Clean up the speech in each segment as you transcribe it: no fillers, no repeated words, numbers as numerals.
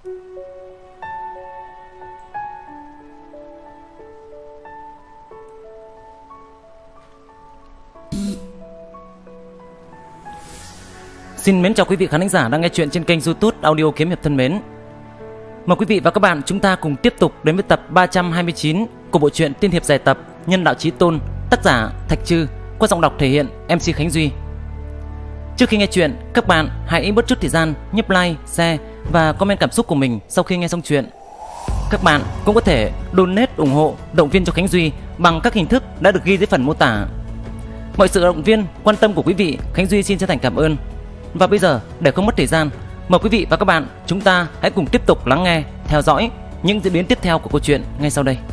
Xin mến chào quý vị khán thính giả đang nghe chuyện trên kênh YouTube Audio Kiếm Hiệp thân mến. Mời quý vị và các bạn chúng ta cùng tiếp tục đến với tập 329 của bộ truyện tiên hiệp dài tập Nhân Đạo Chí Tôn, tác giả Thạch Trư, qua giọng đọc thể hiện MC Khánh Duy. Trước khi nghe chuyện, các bạn hãy bớt chút thời gian nhấp like, share và comment cảm xúc của mình sau khi nghe xong chuyện. Các bạn cũng có thể donate ủng hộ, động viên cho Khánh Duy bằng các hình thức đã được ghi dưới phần mô tả. Mọi sự động viên, quan tâm của quý vị, Khánh Duy xin chân thành cảm ơn. Và bây giờ, để không mất thời gian, mời quý vị và các bạn chúng ta hãy cùng tiếp tục lắng nghe, theo dõi những diễn biến tiếp theo của câu chuyện ngay sau đây.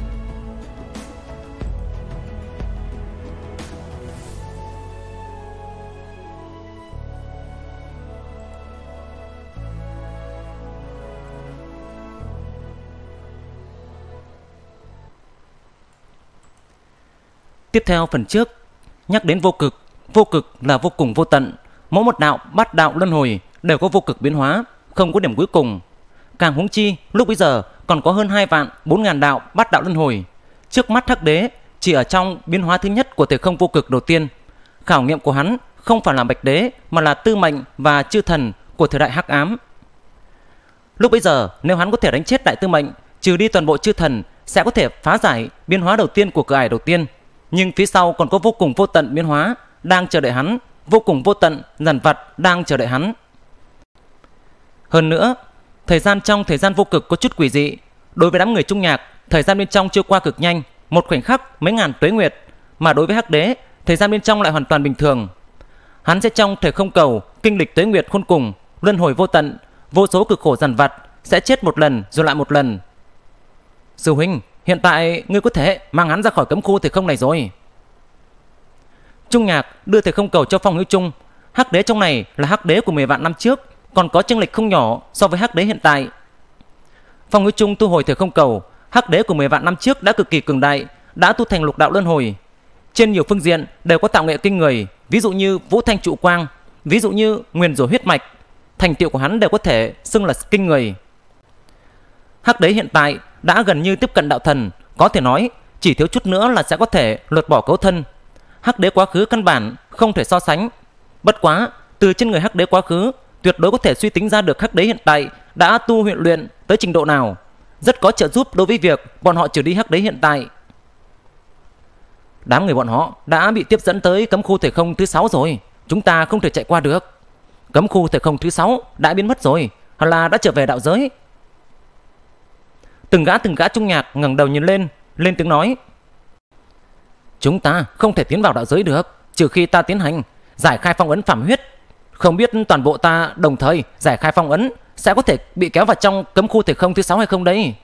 Tiếp theo phần trước nhắc đến vô cực. Vô cực là vô cùng vô tận. Mỗi một đạo, bát đạo luân hồi đều có vô cực biến hóa, không có điểm cuối cùng. Càng huống chi lúc bấy giờ còn có hơn 2 vạn 4 ngàn đạo bát đạo luân hồi. Trước mắt Hắc Đế chỉ ở trong biến hóa thứ nhất của thể không vô cực đầu tiên. Khảo nghiệm của hắn không phải là Bạch Đế mà là Tư Mệnh và Chư Thần của thời đại Hắc Ám. Lúc bấy giờ nếu hắn có thể đánh chết Đại Tư Mệnh, trừ đi toàn bộ Chư Thần, sẽ có thể phá giải biến hóa đầu tiên của cửa ải đầu tiên. Nhưng phía sau còn có vô cùng vô tận biến hóa đang chờ đợi hắn, vô cùng vô tận dằn vặt đang chờ đợi hắn. Hơn nữa, thời gian trong thời gian vô cực có chút quỷ dị. Đối với đám người Trung Nhạc, thời gian bên trong trôi qua cực nhanh, một khoảnh khắc mấy ngàn tuế nguyệt, mà đối với Hắc Đế, thời gian bên trong lại hoàn toàn bình thường. Hắn sẽ trong thời không cầu kinh lịch tuế nguyệt khôn cùng, luân hồi vô tận, vô số cực khổ dằn vặt, sẽ chết một lần rồi lại một lần. Sư huynh, hiện tại ngươi có thể mang hắn ra khỏi cấm khu thời không này rồi. Trung Nhạc đưa thời không cầu cho Phong Hữu Trung. Hắc Đế trong này là Hắc Đế của 10 vạn năm trước, còn có chênh lệch không nhỏ so với Hắc Đế hiện tại. Phong Hữu Trung thu hồi thời không cầu. Hắc Đế của 10 vạn năm trước đã cực kỳ cường đại, đã tu thành lục đạo luân hồi. Trên nhiều phương diện đều có tạo nghệ kinh người, ví dụ như Vũ Thanh Trụ Quang, ví dụ như Nguyền Rủa Huyết Mạch, thành tựu của hắn đều có thể xưng là kinh người. Hắc Đế hiện tại đã gần như tiếp cận đạo thần, có thể nói chỉ thiếu chút nữa là sẽ có thể lột bỏ cấu thân. Hắc Đế quá khứ căn bản không thể so sánh. Bất quá, từ trên người Hắc Đế quá khứ, tuyệt đối có thể suy tính ra được Hắc Đế hiện tại đã tu luyện luyện tới trình độ nào, rất có trợ giúp đối với việc bọn họ trừ đi Hắc Đế hiện tại. Đám người bọn họ đã bị tiếp dẫn tới cấm khu thể không thứ 6 rồi, chúng ta không thể chạy qua được. Cấm khu thể không thứ 6 đã biến mất rồi, hoặc là đã trở về đạo giới. Từng gã Trung Nhạc ngẩng đầu nhìn lên tiếng nói: chúng ta không thể tiến vào đạo giới được, trừ khi ta tiến hành giải khai phong ấn phàm huyết. Không biết toàn bộ ta đồng thời giải khai phong ấn sẽ có thể bị kéo vào trong cấm khu thể không thứ 6 hay không đấy.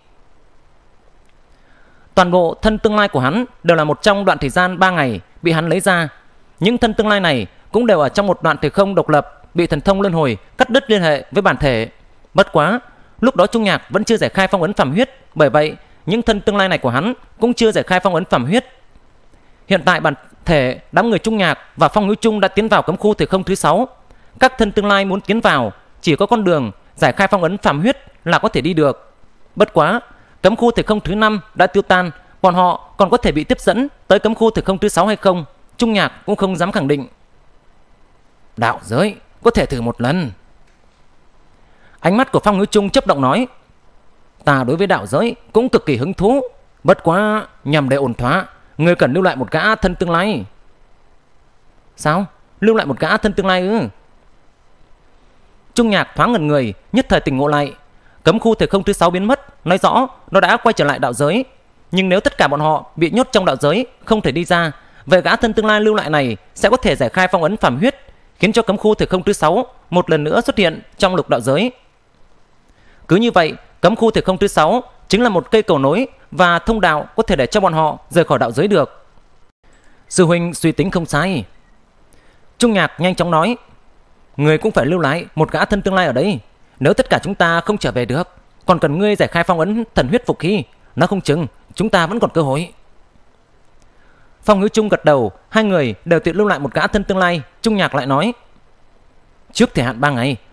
Toàn bộ thân tương lai của hắn đều là một trong đoạn thời gian 3 ngày bị hắn lấy ra. Những thân tương lai này cũng đều ở trong một đoạn thời không độc lập, bị thần thông luân hồi cắt đứt liên hệ với bản thể. Bất quá, lúc đó Trung Nhạc vẫn chưa giải khai phong ấn phàm huyết, bởi vậy những thân tương lai này của hắn cũng chưa giải khai phong ấn phàm huyết. Hiện tại bản thể đám người Trung Nhạc và Phong Hữu Trung đã tiến vào cấm khu thời không thứ 6. Các thân tương lai muốn tiến vào chỉ có con đường giải khai phong ấn phàm huyết là có thể đi được. Bất quá, cấm khu thời không thứ 5 đã tiêu tan, bọn họ còn có thể bị tiếp dẫn tới cấm khu thời không thứ 6 hay không, Trung Nhạc cũng không dám khẳng định. Đạo giới có thể thử một lần. Ánh mắt của Phong Hữu Trung chớp động nói: ta đối với đạo giới cũng cực kỳ hứng thú, bất quá nhằm để ổn thỏa, ngươi cần lưu lại một gã thân tương lai. Sao? Lưu lại một gã thân tương lai ư? Trung Nhạc thoáng ngẩn người, nhất thời tỉnh ngộ lại. Cấm khu thời không thứ 6 biến mất, nói rõ nó đã quay trở lại đạo giới. Nhưng nếu tất cả bọn họ bị nhốt trong đạo giới, không thể đi ra, vậy gã thân tương lai lưu lại này sẽ có thể giải khai phong ấn phàm huyết, khiến cho cấm khu thời không thứ 6 một lần nữa xuất hiện trong lục đạo giới. Cứ như vậy, cấm khu thời không thứ 6 chính là một cây cầu nối và thông đạo có thể để cho bọn họ rời khỏi đạo giới được. Sư huynh suy tính không sai. Trung Nhạc nhanh chóng nói: người cũng phải lưu lại một gã thân tương lai ở đây. Nếu tất cả chúng ta không trở về được, còn cần ngươi giải khai phong ấn thần huyết phục khí, nó không chừng chúng ta vẫn còn cơ hội. Phong Hữu Trung gật đầu, hai người đều tự lưu lại một gã thân tương lai. Trung Nhạc lại nói: trước thời hạn 3 ngày,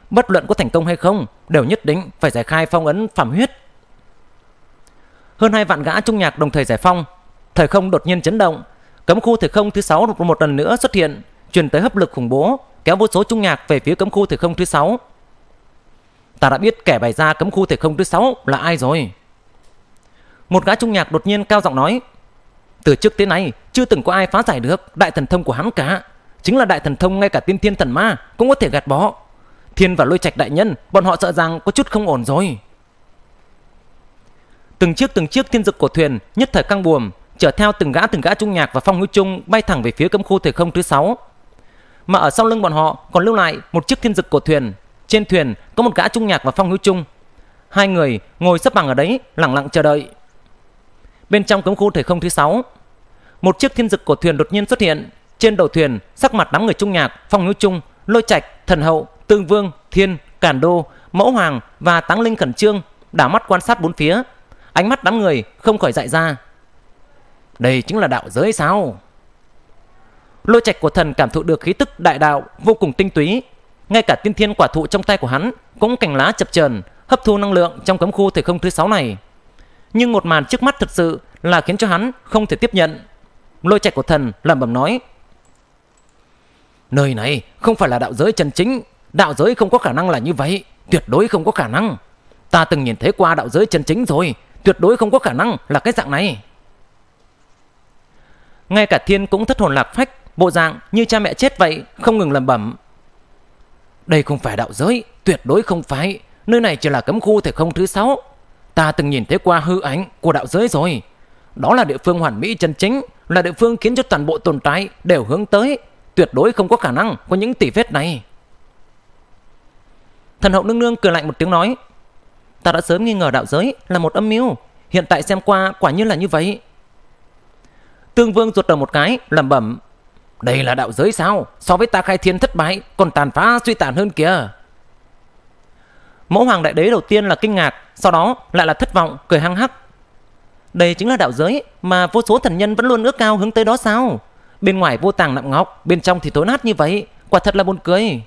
bất luận có thành công hay không, đều nhất định phải giải khai phong ấn phàm huyết. Hơn 2 vạn gã trung nhạc đồng thời giải phong. Thời không đột nhiên chấn động, cấm khu thời không thứ 6 một lần nữa xuất hiện, truyền tới hấp lực khủng bố, kéo vô số trung nhạc về phía cấm khu thời không thứ 6. Ta đã biết kẻ bày ra cấm khu thời không thứ 6 là ai rồi. Một gã trung nhạc đột nhiên cao giọng nói, từ trước tới nay chưa từng có ai phá giải được đại thần thông của hắn cả. Chính là đại thần thông ngay cả tiên thiên thần ma cũng có thể gạt bỏ. Thiên và Lôi Trạch đại nhân, bọn họ sợ rằng có chút không ổn rồi. Từng chiếc thiên dực của thuyền nhất thời căng buồm, chở theo từng gã trung nhạc và Phong Hữu Trung bay thẳng về phía cấm khu thời không thứ 6. Mà ở sau lưng bọn họ còn lưu lại một chiếc thiên dực của thuyền. Trên thuyền có một gã trung nhạc và Phong Hữu Trung. Hai người ngồi xếp bằng ở đấy lặng lặng chờ đợi. Bên trong cấm khu thời không thứ 6, một chiếc thiên dực của thuyền đột nhiên xuất hiện. Trên đầu thuyền, sắc mặt đám người trung nhạc, Phong Hữu Trung, Lôi Trạch, Thần Hậu, Tương Vương, Thiên, Càn Đô, Mẫu Hoàng và Táng Linh khẩn trương, đảo mắt quan sát bốn phía. Ánh mắt đám người không khỏi dại ra. Đây chính là đạo giới sao? Lôi Trạch của thần cảm thụ được khí tức đại đạo vô cùng tinh túy. Ngay cả tiên thiên quả thụ trong tay của hắn cũng cành lá chập chờn, hấp thu năng lượng trong cấm khu thời không thứ 6 này. Nhưng một màn trước mắt thật sự là khiến cho hắn không thể tiếp nhận. Lôi Trạch của thần lẩm bẩm nói, nơi này không phải là đạo giới chân chính. Đạo giới không có khả năng là như vậy, tuyệt đối không có khả năng. Ta từng nhìn thấy qua đạo giới chân chính rồi, tuyệt đối không có khả năng là cái dạng này. Ngay cả Thiên cũng thất hồn lạc phách, bộ dạng như cha mẹ chết vậy, không ngừng lẩm bẩm, đây không phải đạo giới, tuyệt đối không phải. Nơi này chỉ là cấm khu thời không thứ 6. Ta từng nhìn thấy qua hư ảnh của đạo giới rồi. Đó là địa phương hoàn mỹ chân chính, là địa phương khiến cho toàn bộ tồn tại đều hướng tới. Tuyệt đối không có khả năng có những tỉ vết này. Thần Hậu nương nương cười lạnh một tiếng nói, ta đã sớm nghi ngờ đạo giới là một âm mưu, hiện tại xem qua quả nhiên là như vậy. Tương Vương ruột đầu một cái, lẩm bẩm, đây là đạo giới sao? So với ta khai thiên thất bại còn tàn phá suy tàn hơn kìa. Mẫu Hoàng đại đế đầu tiên là kinh ngạc, sau đó lại là thất vọng, cười hăng hắc. Đây chính là đạo giới mà vô số thần nhân vẫn luôn ước cao hướng tới đó sao? Bên ngoài vô tàng nặng ngọc, bên trong thì tối nát như vậy, quả thật là buồn cười.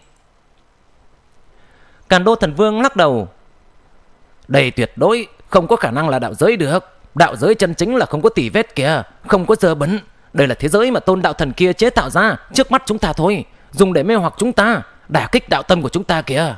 Càn Đô thần vương lắc đầu, đây tuyệt đối không có khả năng là đạo giới được. Đạo giới chân chính là không có tỉ vết kìa, không có dơ bẩn. Đây là thế giới mà tôn đạo thần kia chế tạo ra trước mắt chúng ta thôi, dùng để mê hoặc chúng ta, đả kích đạo tâm của chúng ta kìa.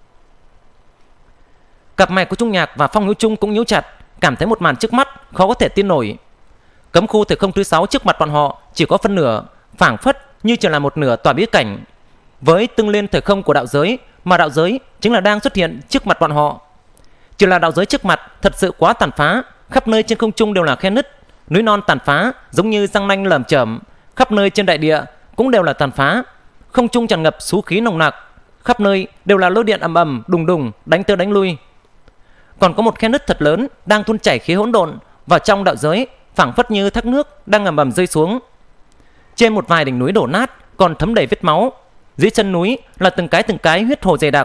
Cặp mày của Trung Nhạc và Phong Hữu Trung cũng nhíu chặt, cảm thấy một màn trước mắt khó có thể tin nổi. Cấm khu thời không thứ 6 trước mặt bọn họ chỉ có phân nửa, phảng phất như chỉ là một nửa tòa bí cảnh với tương liên thời không của đạo giới, mà đạo giới chính là đang xuất hiện trước mặt bọn họ. Chỉ là đạo giới trước mặt thật sự quá tàn phá, khắp nơi trên không trung đều là khe nứt, núi non tàn phá giống như răng nanh lởm chởm, khắp nơi trên đại địa cũng đều là tàn phá, không trung tràn ngập xú khí nồng nặc, khắp nơi đều là lôi điện ầm ầm đùng đùng đánh tới đánh lui. Còn có một khe nứt thật lớn đang tuôn chảy khí hỗn độn vào trong đạo giới, phảng phất như thác nước đang ầm ầm rơi xuống. Trên một vài đỉnh núi đổ nát còn thấm đầy vết máu, dưới chân núi là từng cái huyết hồ dày đặc.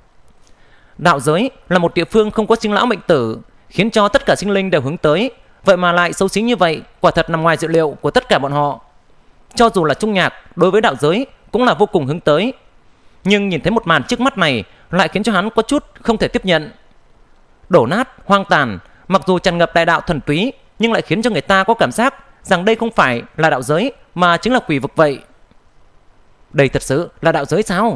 Đạo giới là một địa phương không có sinh lão mệnh tử, khiến cho tất cả sinh linh đều hướng tới, vậy mà lại xấu xí như vậy, quả thật nằm ngoài dự liệu của tất cả bọn họ. Cho dù là Trung Nhạc đối với đạo giới cũng là vô cùng hướng tới, nhưng nhìn thấy một màn trước mắt này lại khiến cho hắn có chút không thể tiếp nhận. Đổ nát, hoang tàn, mặc dù tràn ngập đại đạo thuần túy, nhưng lại khiến cho người ta có cảm giác rằng đây không phải là đạo giới mà chính là quỷ vực vậy. Đây thật sự là đạo giới sao?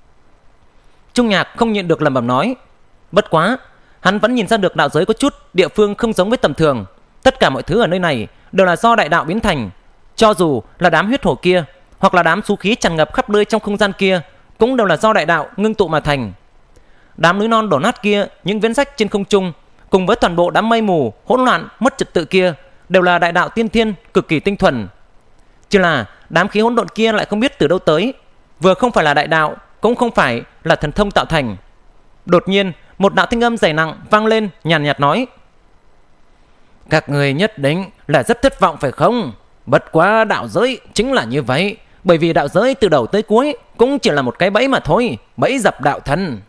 Trung Nhạc không nhịn được lẩm bẩm nói. Bất quá, hắn vẫn nhìn ra được đạo giới có chút địa phương không giống với tầm thường. Tất cả mọi thứ ở nơi này đều là do đại đạo biến thành. Cho dù là đám huyết hổ kia, hoặc là đám xú khí tràn ngập khắp nơi trong không gian kia, cũng đều là do đại đạo ngưng tụ mà thành. Đám núi non đổ nát kia, những vết rách trên không trung, cùng với toàn bộ đám mây mù hỗn loạn mất trật tự kia, đều là đại đạo tiên thiên cực kỳ tinh thuần. Chỉ là đám khí hỗn độn kia lại không biết từ đâu tới, vừa không phải là đại đạo, cũng không phải là thần thông tạo thành. Đột nhiên một đạo thanh âm dày nặng vang lên, nhàn nhạt nói: các người nhất định là rất thất vọng phải không? Bất quá đạo giới chính là như vậy, bởi vì đạo giới từ đầu tới cuối cũng chỉ là một cái bẫy mà thôi, bẫy dập đạo thần.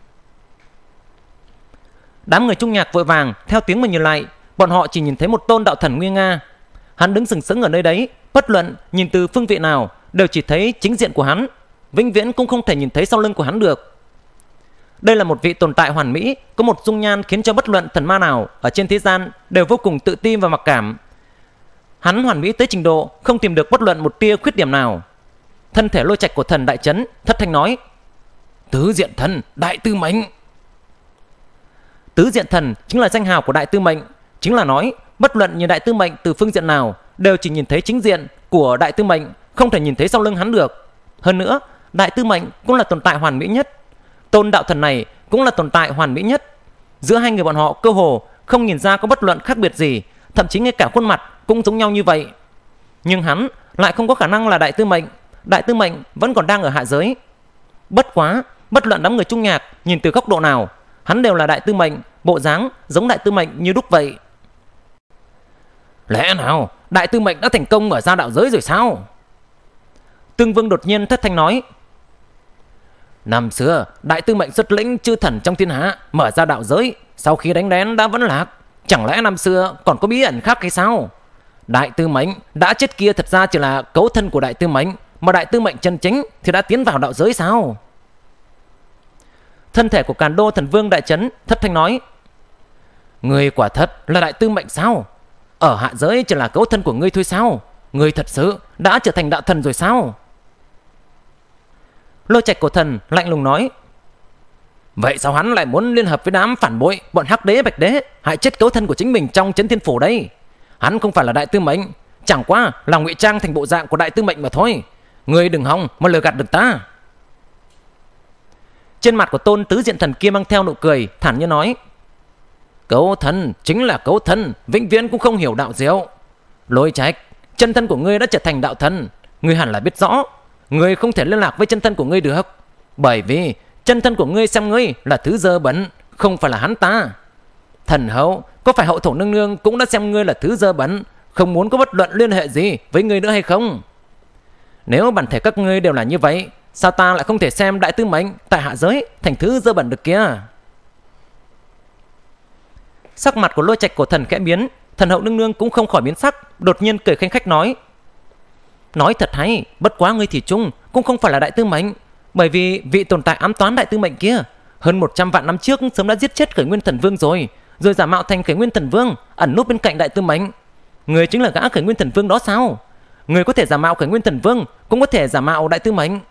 Đám người Trung Nhạc vội vàng theo tiếng mà nhìn lại, bọn họ chỉ nhìn thấy một tôn đạo thần nguy nga. Hắn đứng sừng sững ở nơi đấy, bất luận nhìn từ phương vị nào đều chỉ thấy chính diện của hắn, vĩnh viễn cũng không thể nhìn thấy sau lưng của hắn được. Đây là một vị tồn tại hoàn mỹ, có một dung nhan khiến cho bất luận thần ma nào ở trên thế gian đều vô cùng tự tin và mặc cảm. Hắn hoàn mỹ tới trình độ không tìm được bất luận một tia khuyết điểm nào. Thân thể Lôi Trạch của thần đại chấn, thất thanh nói: Tứ diện thần, đại tư mệnh. Tứ diện thần chính là danh hào của đại tư mệnh, chính là nói bất luận nhìn đại tư mệnh từ phương diện nào đều chỉ nhìn thấy chính diện của đại tư mệnh, không thể nhìn thấy sau lưng hắn được. Hơn nữa, đại tư mệnh cũng là tồn tại hoàn mỹ nhất, Tôn đạo thần này cũng là tồn tại hoàn mỹ nhất. Giữa hai người bọn họ cơ hồ không nhìn ra có bất luận khác biệt gì, thậm chí ngay cả khuôn mặt cũng giống nhau như vậy. Nhưng hắn lại không có khả năng là đại tư mệnh, đại tư mệnh vẫn còn đang ở hạ giới. Bất quá, bất luận đám người Trung Nhạc nhìn từ góc độ nào, hắn đều là đại tư mệnh, bộ dáng giống đại tư mệnh như đúc vậy. Lẽ nào đại tư mệnh đã thành công mở ra đạo giới rồi sao? Tương Vương đột nhiên thất thanh nói: Năm xưa đại tư mệnh xuất lĩnh chư thần trong thiên hạ mở ra đạo giới, sau khi đánh lén đã vẫn lạc. Chẳng lẽ năm xưa còn có bí ẩn khác hay sao? Đại tư mệnh đã chết kia thật ra chỉ là cấu thân của đại tư mệnh, mà đại tư mệnh chân chính thì đã tiến vào đạo giới sao? Thân thể của Càn Đô thần vương đại chấn, thất thanh nói: Người quả thật là đại tư mệnh sao? Ở hạ giới chỉ là cấu thân của ngươi thôi sao? Ngươi thật sự đã trở thành đạo thần rồi sao? Lôi Trạch cổ thần lạnh lùng nói: Vậy sao hắn lại muốn liên hợp với đám phản bội bọn Hắc Đế Bạch Đế, hại chết cấu thân của chính mình trong Chấn Thiên Phủ đây? Hắn không phải là đại tư mệnh, chẳng qua là ngụy trang thành bộ dạng của đại tư mệnh mà thôi. Ngươi đừng hòng mà lừa gạt được ta. Trên mặt của Tôn Tứ Diện Thần kia mang theo nụ cười, thản nhiên nói: Cấu thân chính là cấu thân, vĩnh viễn cũng không hiểu đạo diệu. Lôi Trạch, chân thân của ngươi đã trở thành đạo thần, ngươi hẳn là biết rõ, ngươi không thể liên lạc với chân thân của ngươi được, bởi vì chân thân của ngươi xem ngươi là thứ dơ bẩn, không phải là hắn ta. Thần hậu, có phải hậu thổ nương nương cũng đã xem ngươi là thứ dơ bẩn, không muốn có bất luận liên hệ gì với ngươi nữa hay không? Nếu bản thể các ngươi đều là như vậy, sao ta lại không thể xem đại tư mệnh tại hạ giới thành thứ dơ bẩn được kia? Sắc mặt của Lôi Trạch cổ thần khẽ biến, thần hậu nương nương cũng không khỏi biến sắc, đột nhiên cười khanh khách nói: Nói thật hay, bất quá ngươi thì chung cũng không phải là đại tư mệnh, bởi vì vị tồn tại ám toán đại tư mệnh kia hơn 100 vạn năm trước sớm đã giết chết Khởi Nguyên Thần Vương rồi giả mạo thành Khởi Nguyên Thần Vương, ẩn núp bên cạnh đại tư mệnh. Người chính là gã Khởi Nguyên Thần Vương đó sao? Người có thể giả mạo Khởi Nguyên Thần Vương, cũng có thể giả mạo đại tư mệnh.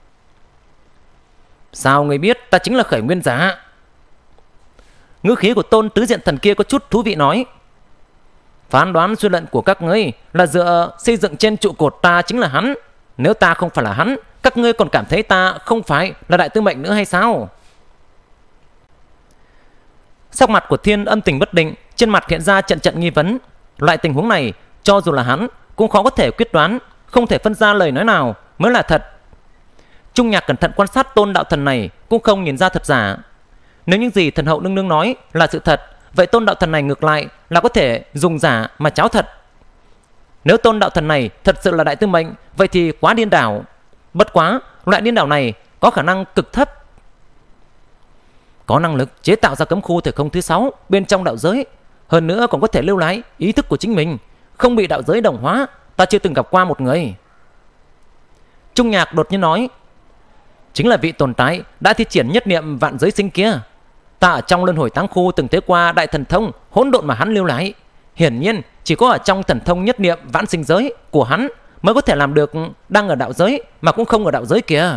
Sao người biết ta chính là Khởi Nguyên giả? Ngữ khí của Tôn Tứ Diện Thần kia có chút thú vị nói: Phán đoán suy luận của các ngươi là dựa xây dựng trên trụ cột ta chính là hắn. Nếu ta không phải là hắn, các ngươi còn cảm thấy ta không phải là đại tư mệnh nữa hay sao? Sắc mặt của Thiên âm tình bất định, trên mặt hiện ra trận trận nghi vấn. Loại tình huống này, cho dù là hắn cũng khó có thể quyết đoán, không thể phân ra lời nói nào mới là thật. Trung Nhạc cẩn thận quan sát Tôn đạo thần này cũng không nhìn ra thật giả. Nếu những gì thần hậu nương nương nói là sự thật, vậy Tôn đạo thần này ngược lại là có thể dùng giả mà cháo thật. Nếu Tôn đạo thần này thật sự là đại tư mệnh, vậy thì quá điên đảo. Bất quá, loại điên đảo này có khả năng cực thấp, có năng lực chế tạo ra cấm khu thời không thứ 6 bên trong đạo giới, hơn nữa còn có thể lưu lại ý thức của chính mình, không bị đạo giới đồng hóa. Ta chưa từng gặp qua một người. Trung Nhạc đột nhiên nói: Chính là vị tồn tại đã thi triển nhất niệm vạn giới sinh kia. Ta ở trong luân hồi táng khu từng thấy qua đại thần thông hỗn độn mà hắn lưu lại. Hiển nhiên chỉ có ở trong thần thông nhất niệm vãn sinh giới của hắn mới có thể làm được đang ở đạo giới mà cũng không ở đạo giới kìa.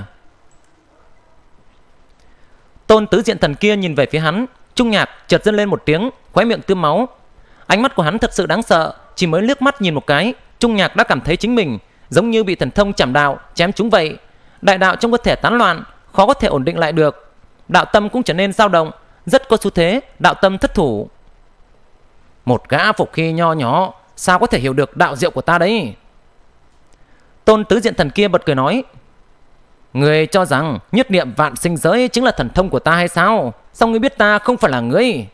Tôn Tứ Diện Thần kia nhìn về phía hắn. Trung Nhạc chợt dâng lên một tiếng, khóe miệng tươm máu. Ánh mắt của hắn thật sự đáng sợ, chỉ mới liếc mắt nhìn một cái, Trung Nhạc đã cảm thấy chính mình giống như bị thần thông chảm đạo chém trúng vậy. Đại đạo trong cơ thể tán loạn, khó có thể ổn định lại được. Đạo tâm cũng trở nên dao động, rất có xu thế đạo tâm thất thủ. Một gã phục khí nho nhỏ sao có thể hiểu được đạo diệu của ta đấy? Tôn Tứ Diện Thần kia bật cười nói: Người cho rằng nhất niệm vạn sinh giới chính là thần thông của ta hay sao? Sao ngươi biết ta không phải là ngươi?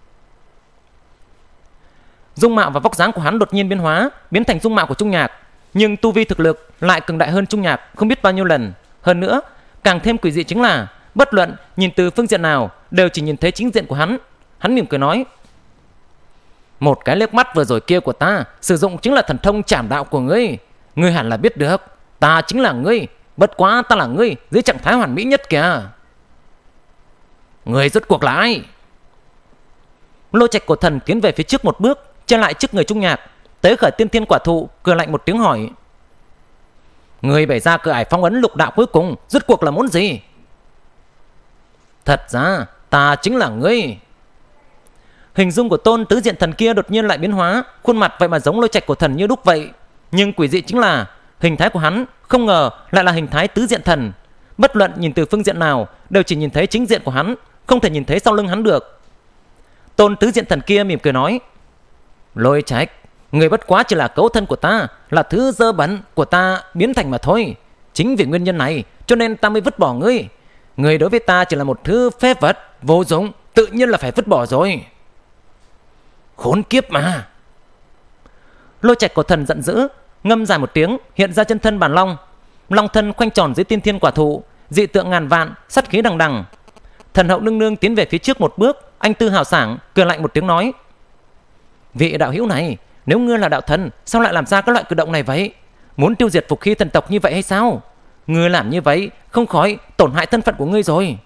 Dung mạo và vóc dáng của hắn đột nhiên biến hóa, biến thành dung mạo của Trung Nhạc, nhưng tu vi thực lực lại cường đại hơn Trung Nhạc không biết bao nhiêu lần. Hơn nữa, càng thêm quỷ dị chính là bất luận nhìn từ phương diện nào đều chỉ nhìn thấy chính diện của hắn. Hắn mỉm cười nói: Một cái liếc mắt vừa rồi kia của ta sử dụng chính là thần thông chảm đạo của ngươi. Ngươi hẳn là biết được, ta chính là ngươi, bất quá ta là ngươi dưới trạng thái hoàn mỹ nhất kìa. Người rốt cuộc là ai? Lôi Trạch Cổ Thần tiến về phía trước một bước, che lại trước người Trung Nhạc, tế khởi tiên thiên quả thụ, cười lạnh một tiếng hỏi: Người bày ra cửa ải phong ấn lục đạo cuối cùng, rốt cuộc là muốn gì? Thật ra ta chính là ngươi. Hình dung của Tôn Tứ Diện Thần kia đột nhiên lại biến hóa, khuôn mặt vậy mà giống Lôi Trạch Cổ Thần như đúc vậy. Nhưng quỷ dị chính là hình thái của hắn không ngờ lại là hình thái Tứ Diện Thần. Bất luận nhìn từ phương diện nào đều chỉ nhìn thấy chính diện của hắn, không thể nhìn thấy sau lưng hắn được. Tôn Tứ Diện Thần kia mỉm cười nói: Lôi Trạch, người bất quá chỉ là cấu thân của ta, là thứ dơ bẩn của ta biến thành mà thôi. Chính vì nguyên nhân này cho nên ta mới vứt bỏ ngươi. Người đối với ta chỉ là một thứ phế vật vô dụng, tự nhiên là phải vứt bỏ rồi. Khốn kiếp mà. Lôi Trạch Cổ Thần giận dữ, ngâm dài một tiếng, hiện ra chân thân bản long. Long thân khoanh tròn dưới tiên thiên quả thụ, dị tượng ngàn vạn, sát khí đằng đằng. Thần hậu nương nương tiến về phía trước một bước, anh tư hào sảng, cười lạnh một tiếng nói: Vị đạo hữu này, nếu ngươi là đạo thần, sao lại làm ra các loại cử động này vậy? Muốn tiêu diệt Phục Hy thần tộc như vậy hay sao? Ngươi làm như vậy không khỏi tổn hại thân phận của ngươi rồi.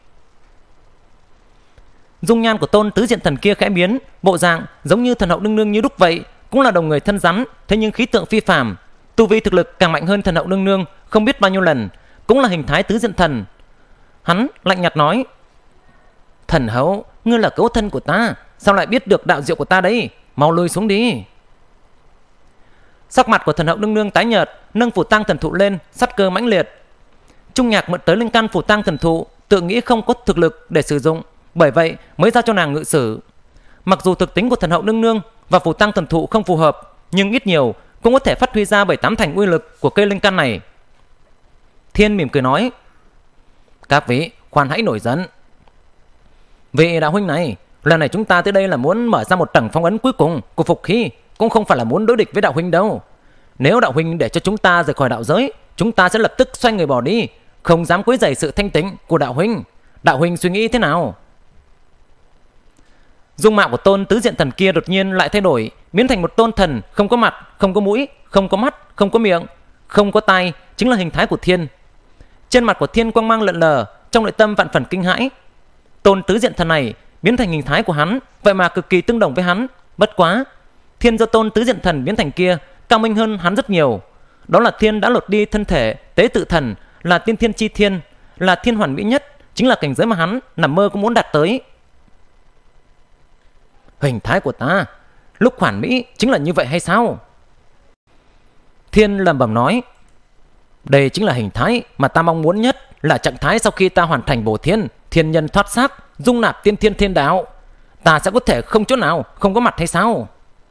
Dung nhan của Tôn Tứ Diện Thần kia khẽ biến, bộ dạng giống như thần hậu nương nương như đúc vậy, cũng là đồng người thân rắn, thế nhưng khí tượng phi phàm, tu vi thực lực càng mạnh hơn thần hậu nương nương không biết bao nhiêu lần, cũng là hình thái Tứ Diện Thần. Hắn lạnh nhạt nói: Thần hậu, ngươi là cấu thân của ta, sao lại biết được đạo diệu của ta đấy? Mau lùi xuống đi. Sắc mặt của thần hậu nương nương tái nhợt, nâng phù tang thần thụ lên, sát cơ mãnh liệt. Trung Nhạc mượn tới linh căn phù tang thần thụ, tự nghĩ không có thực lực để sử dụng, bởi vậy mới giao cho nàng ngự sử. Mặc dù thực tính của thần hậu nương nương và phù tang thần thụ không phù hợp, nhưng ít nhiều cũng có thể phát huy ra 7-8 thành uy lực của cây linh căn này. Thiên mỉm cười nói: Các vị khoan hãy nổi giận. Vị đạo huynh này, lần này chúng ta tới đây là muốn mở ra một tầng phong ấn cuối cùng của Phục Hy, cũng không phải là muốn đối địch với đạo huynh đâu. Nếu đạo huynh để cho chúng ta rời khỏi đạo giới, chúng ta sẽ lập tức xoay người bỏ đi, không dám quấy rầy sự thanh tịnh của đạo huynh. Đạo huynh suy nghĩ thế nào? Dung mạo của Tôn Tứ Diện Thần kia đột nhiên lại thay đổi, biến thành một tôn thần không có mặt, không có mũi, không có mắt, không có miệng, không có tai, chính là hình thái của Thiên. Trên mặt của Thiên quang mang lượn lờ, trong nội tâm vạn phần kinh hãi. Tôn Tứ Diện Thần này biến thành hình thái của hắn, vậy mà cực kỳ tương đồng với hắn. Bất quá, Thiên do Tôn Tứ Diện Thần biến thành kia cao minh hơn hắn rất nhiều. Đó là Thiên đã lột đi thân thể tế tự thần, là tiên thiên chi thiên, là thiên hoàn mỹ nhất, chính là cảnh giới mà hắn nằm mơ cũng muốn đạt tới. Hình thái của ta lúc hoàn mỹ chính là như vậy hay sao? Thiên lẩm bẩm nói: Đây chính là hình thái mà ta mong muốn nhất, là trạng thái sau khi ta hoàn thành bổ thiên, thiên nhân thoát xác, dung nạp tiên thiên thiên đạo. Ta sẽ có thể không chỗ nào không có mặt hay sao?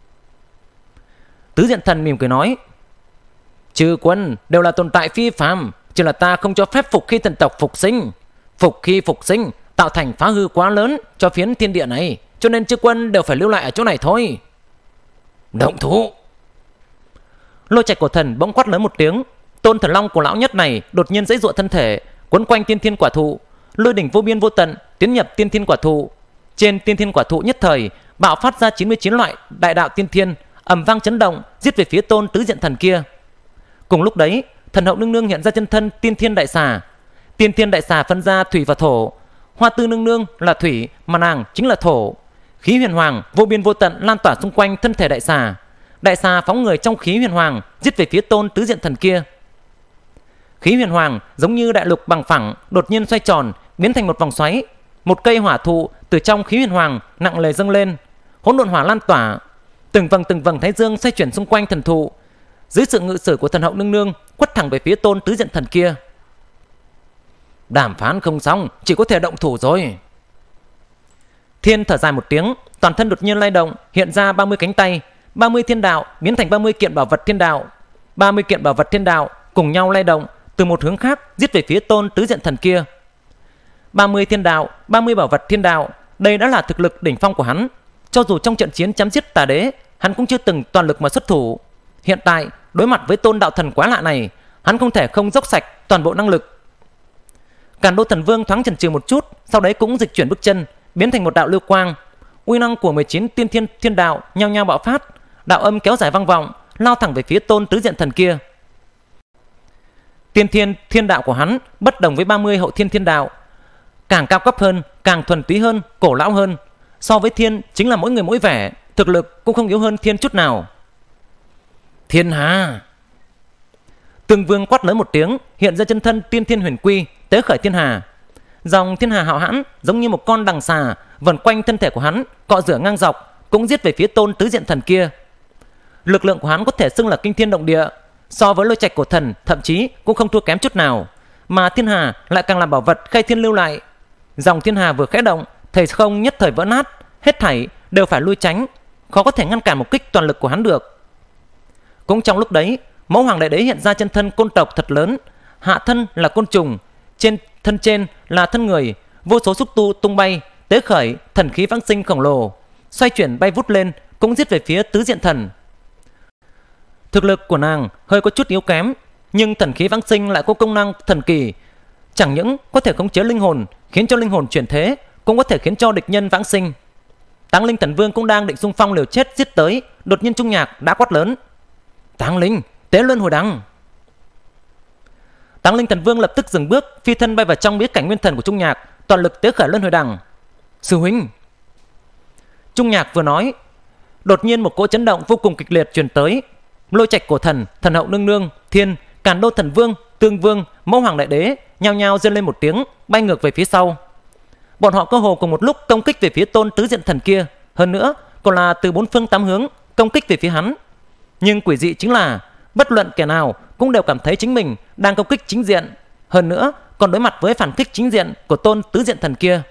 Tứ Diện Thần mỉm cười nói: Chư quân đều là tồn tại phi phàm, chỉ là ta không cho phép Phục Hy thần tộc phục sinh. Phục Hy phục sinh tạo thành phá hư quá lớn cho phiến thiên địa này, cho nên chư quân đều phải lưu lại ở chỗ này thôi. Động thủ! Lôi Trạch Cổ Thần bỗng quát lớn một tiếng. Tôn Thần Long của lão nhất này đột nhiên giãy giụa thân thể, quấn quanh tiên thiên quả thụ, lôi đỉnh vô biên vô tận tiến nhập tiên thiên quả thụ. Trên tiên thiên quả thụ nhất thời bạo phát ra 99 loại đại đạo tiên thiên, ầm vang chấn động, giết về phía Tôn Tứ Diện Thần kia. Cùng lúc đấy, thần hậu nương nương hiện ra chân thân tiên thiên đại xà. Tiên thiên đại xà phân ra thủy và thổ. Hoa Tư nương nương là thủy, mà nàng chính là thổ. Khí huyền hoàng vô biên vô tận lan tỏa xung quanh thân thể đại xà. Đại xà phóng người trong khí huyền hoàng, giết về phía Tôn Tứ Diện Thần kia. Khí huyền hoàng giống như đại lục bằng phẳng, đột nhiên xoay tròn, biến thành một vòng xoáy. Một cây hỏa thụ từ trong khí huyền hoàng nặng nề dâng lên, hỗn độn hỏa lan tỏa, từng vầng thái dương xoay chuyển xung quanh thần thụ. Dưới sự ngự sử của thần hậu nương nương, quất thẳng về phía Tôn Tứ Diện Thần kia. Đàm phán không xong, chỉ có thể động thủ rồi. Thiên thở dài một tiếng, toàn thân đột nhiên lay động, hiện ra 30 cánh tay, 30 thiên đạo biến thành 30 kiện bảo vật thiên đạo. 30 kiện bảo vật thiên đạo cùng nhau lay động từ một hướng khác, giết về phía Tôn Tứ Diện Thần kia. 30 thiên đạo, 30 bảo vật thiên đạo, đây đã là thực lực đỉnh phong của hắn. Cho dù trong trận chiến chém giết Tà Đế, hắn cũng chưa từng toàn lực mà xuất thủ. Hiện tại đối mặt với Tôn đạo thần quá lạ này, hắn không thể không dốc sạch toàn bộ năng lực. Càn Đô Thần Vương thoáng chần chừ một chút, sau đấy cũng dịch chuyển bước chân, biến thành một đạo lưu quang. Uy năng của 19 tiên thiên đạo nhao nhao bạo phát, đạo âm kéo dài vang vọng, lao thẳng về phía Tôn Tứ Diện Thần kia. Tiên thiên đạo của hắn bất đồng với 30 hậu thiên đạo. càng cao cấp hơn, càng thuần túy hơn, cổ lão hơn. So với thiên chính là mỗi người mỗi vẻ, thực lực cũng không yếu hơn thiên chút nào. Thiên Hà! Tương Vương quát lớn một tiếng, hiện ra chân thân Tiên Thiên Huyền Quy, tế khởi thiên hà. Dòng thiên hà hạo hãn giống như một con đằng xà vần quanh thân thể của hắn, cọ rửa ngang dọc, cũng giết về phía Tôn Tứ Diện Thần kia. Lực lượng của hắn có thể xưng là kinh thiên động địa, so với Lôi Trạch Cổ Thần thậm chí cũng không thua kém chút nào. Mà thiên hà lại càng là bảo vật Khai Thiên lưu lại. Dòng thiên hà vừa khẽ động, thầy không nhất thời vỡ nát, hết thảy đều phải lui tránh, khó có thể ngăn cản một kích toàn lực của hắn được. Cũng trong lúc đấy, Mẫu Hoàng Đại Đế hiện ra chân thân côn tộc thật lớn, hạ thân là côn trùng, trên thân trên là thân người, vô số xúc tu tung bay, tế khởi thần khí vãng sinh khổng lồ, xoay chuyển bay vút lên, cũng giết về phía Tứ Diện Thần. Thực lực của nàng hơi có chút yếu kém, nhưng thần khí vãng sinh lại có công năng thần kỳ, chẳng những có thể khống chế linh hồn, khiến cho linh hồn chuyển thế, cũng có thể khiến cho địch nhân vãng sinh. Táng Linh Thần Vương cũng đang định xung phong liều chết giết tới, đột nhiên Trung Nhạc đã quát lớn: Táng Linh, tế luân hồi đằng! Táng Linh Thần Vương lập tức dừng bước, phi thân bay vào trong bí cảnh nguyên thần của Trung Nhạc, toàn lực tế khởi luân hồi đằng. Sư huynh! Trung Nhạc vừa nói, đột nhiên một cỗ chấn động vô cùng kịch liệt truyền tới. Lôi Trạch Cổ Thần, Thần Hậu Nương Nương, Thiên, Càn Đô Thần Vương, Tương Vương, Mẫu Hoàng Đại Đế nhao nhao giơ lên một tiếng, bay ngược về phía sau. Bọn họ cơ hồ cùng một lúc công kích về phía Tôn Tứ Diện Thần kia, hơn nữa còn là từ bốn phương tám hướng công kích về phía hắn. Nhưng quỷ dị chính là bất luận kẻ nào cũng đều cảm thấy chính mình đang công kích chính diện, hơn nữa còn đối mặt với phản kích chính diện của Tôn Tứ Diện Thần kia.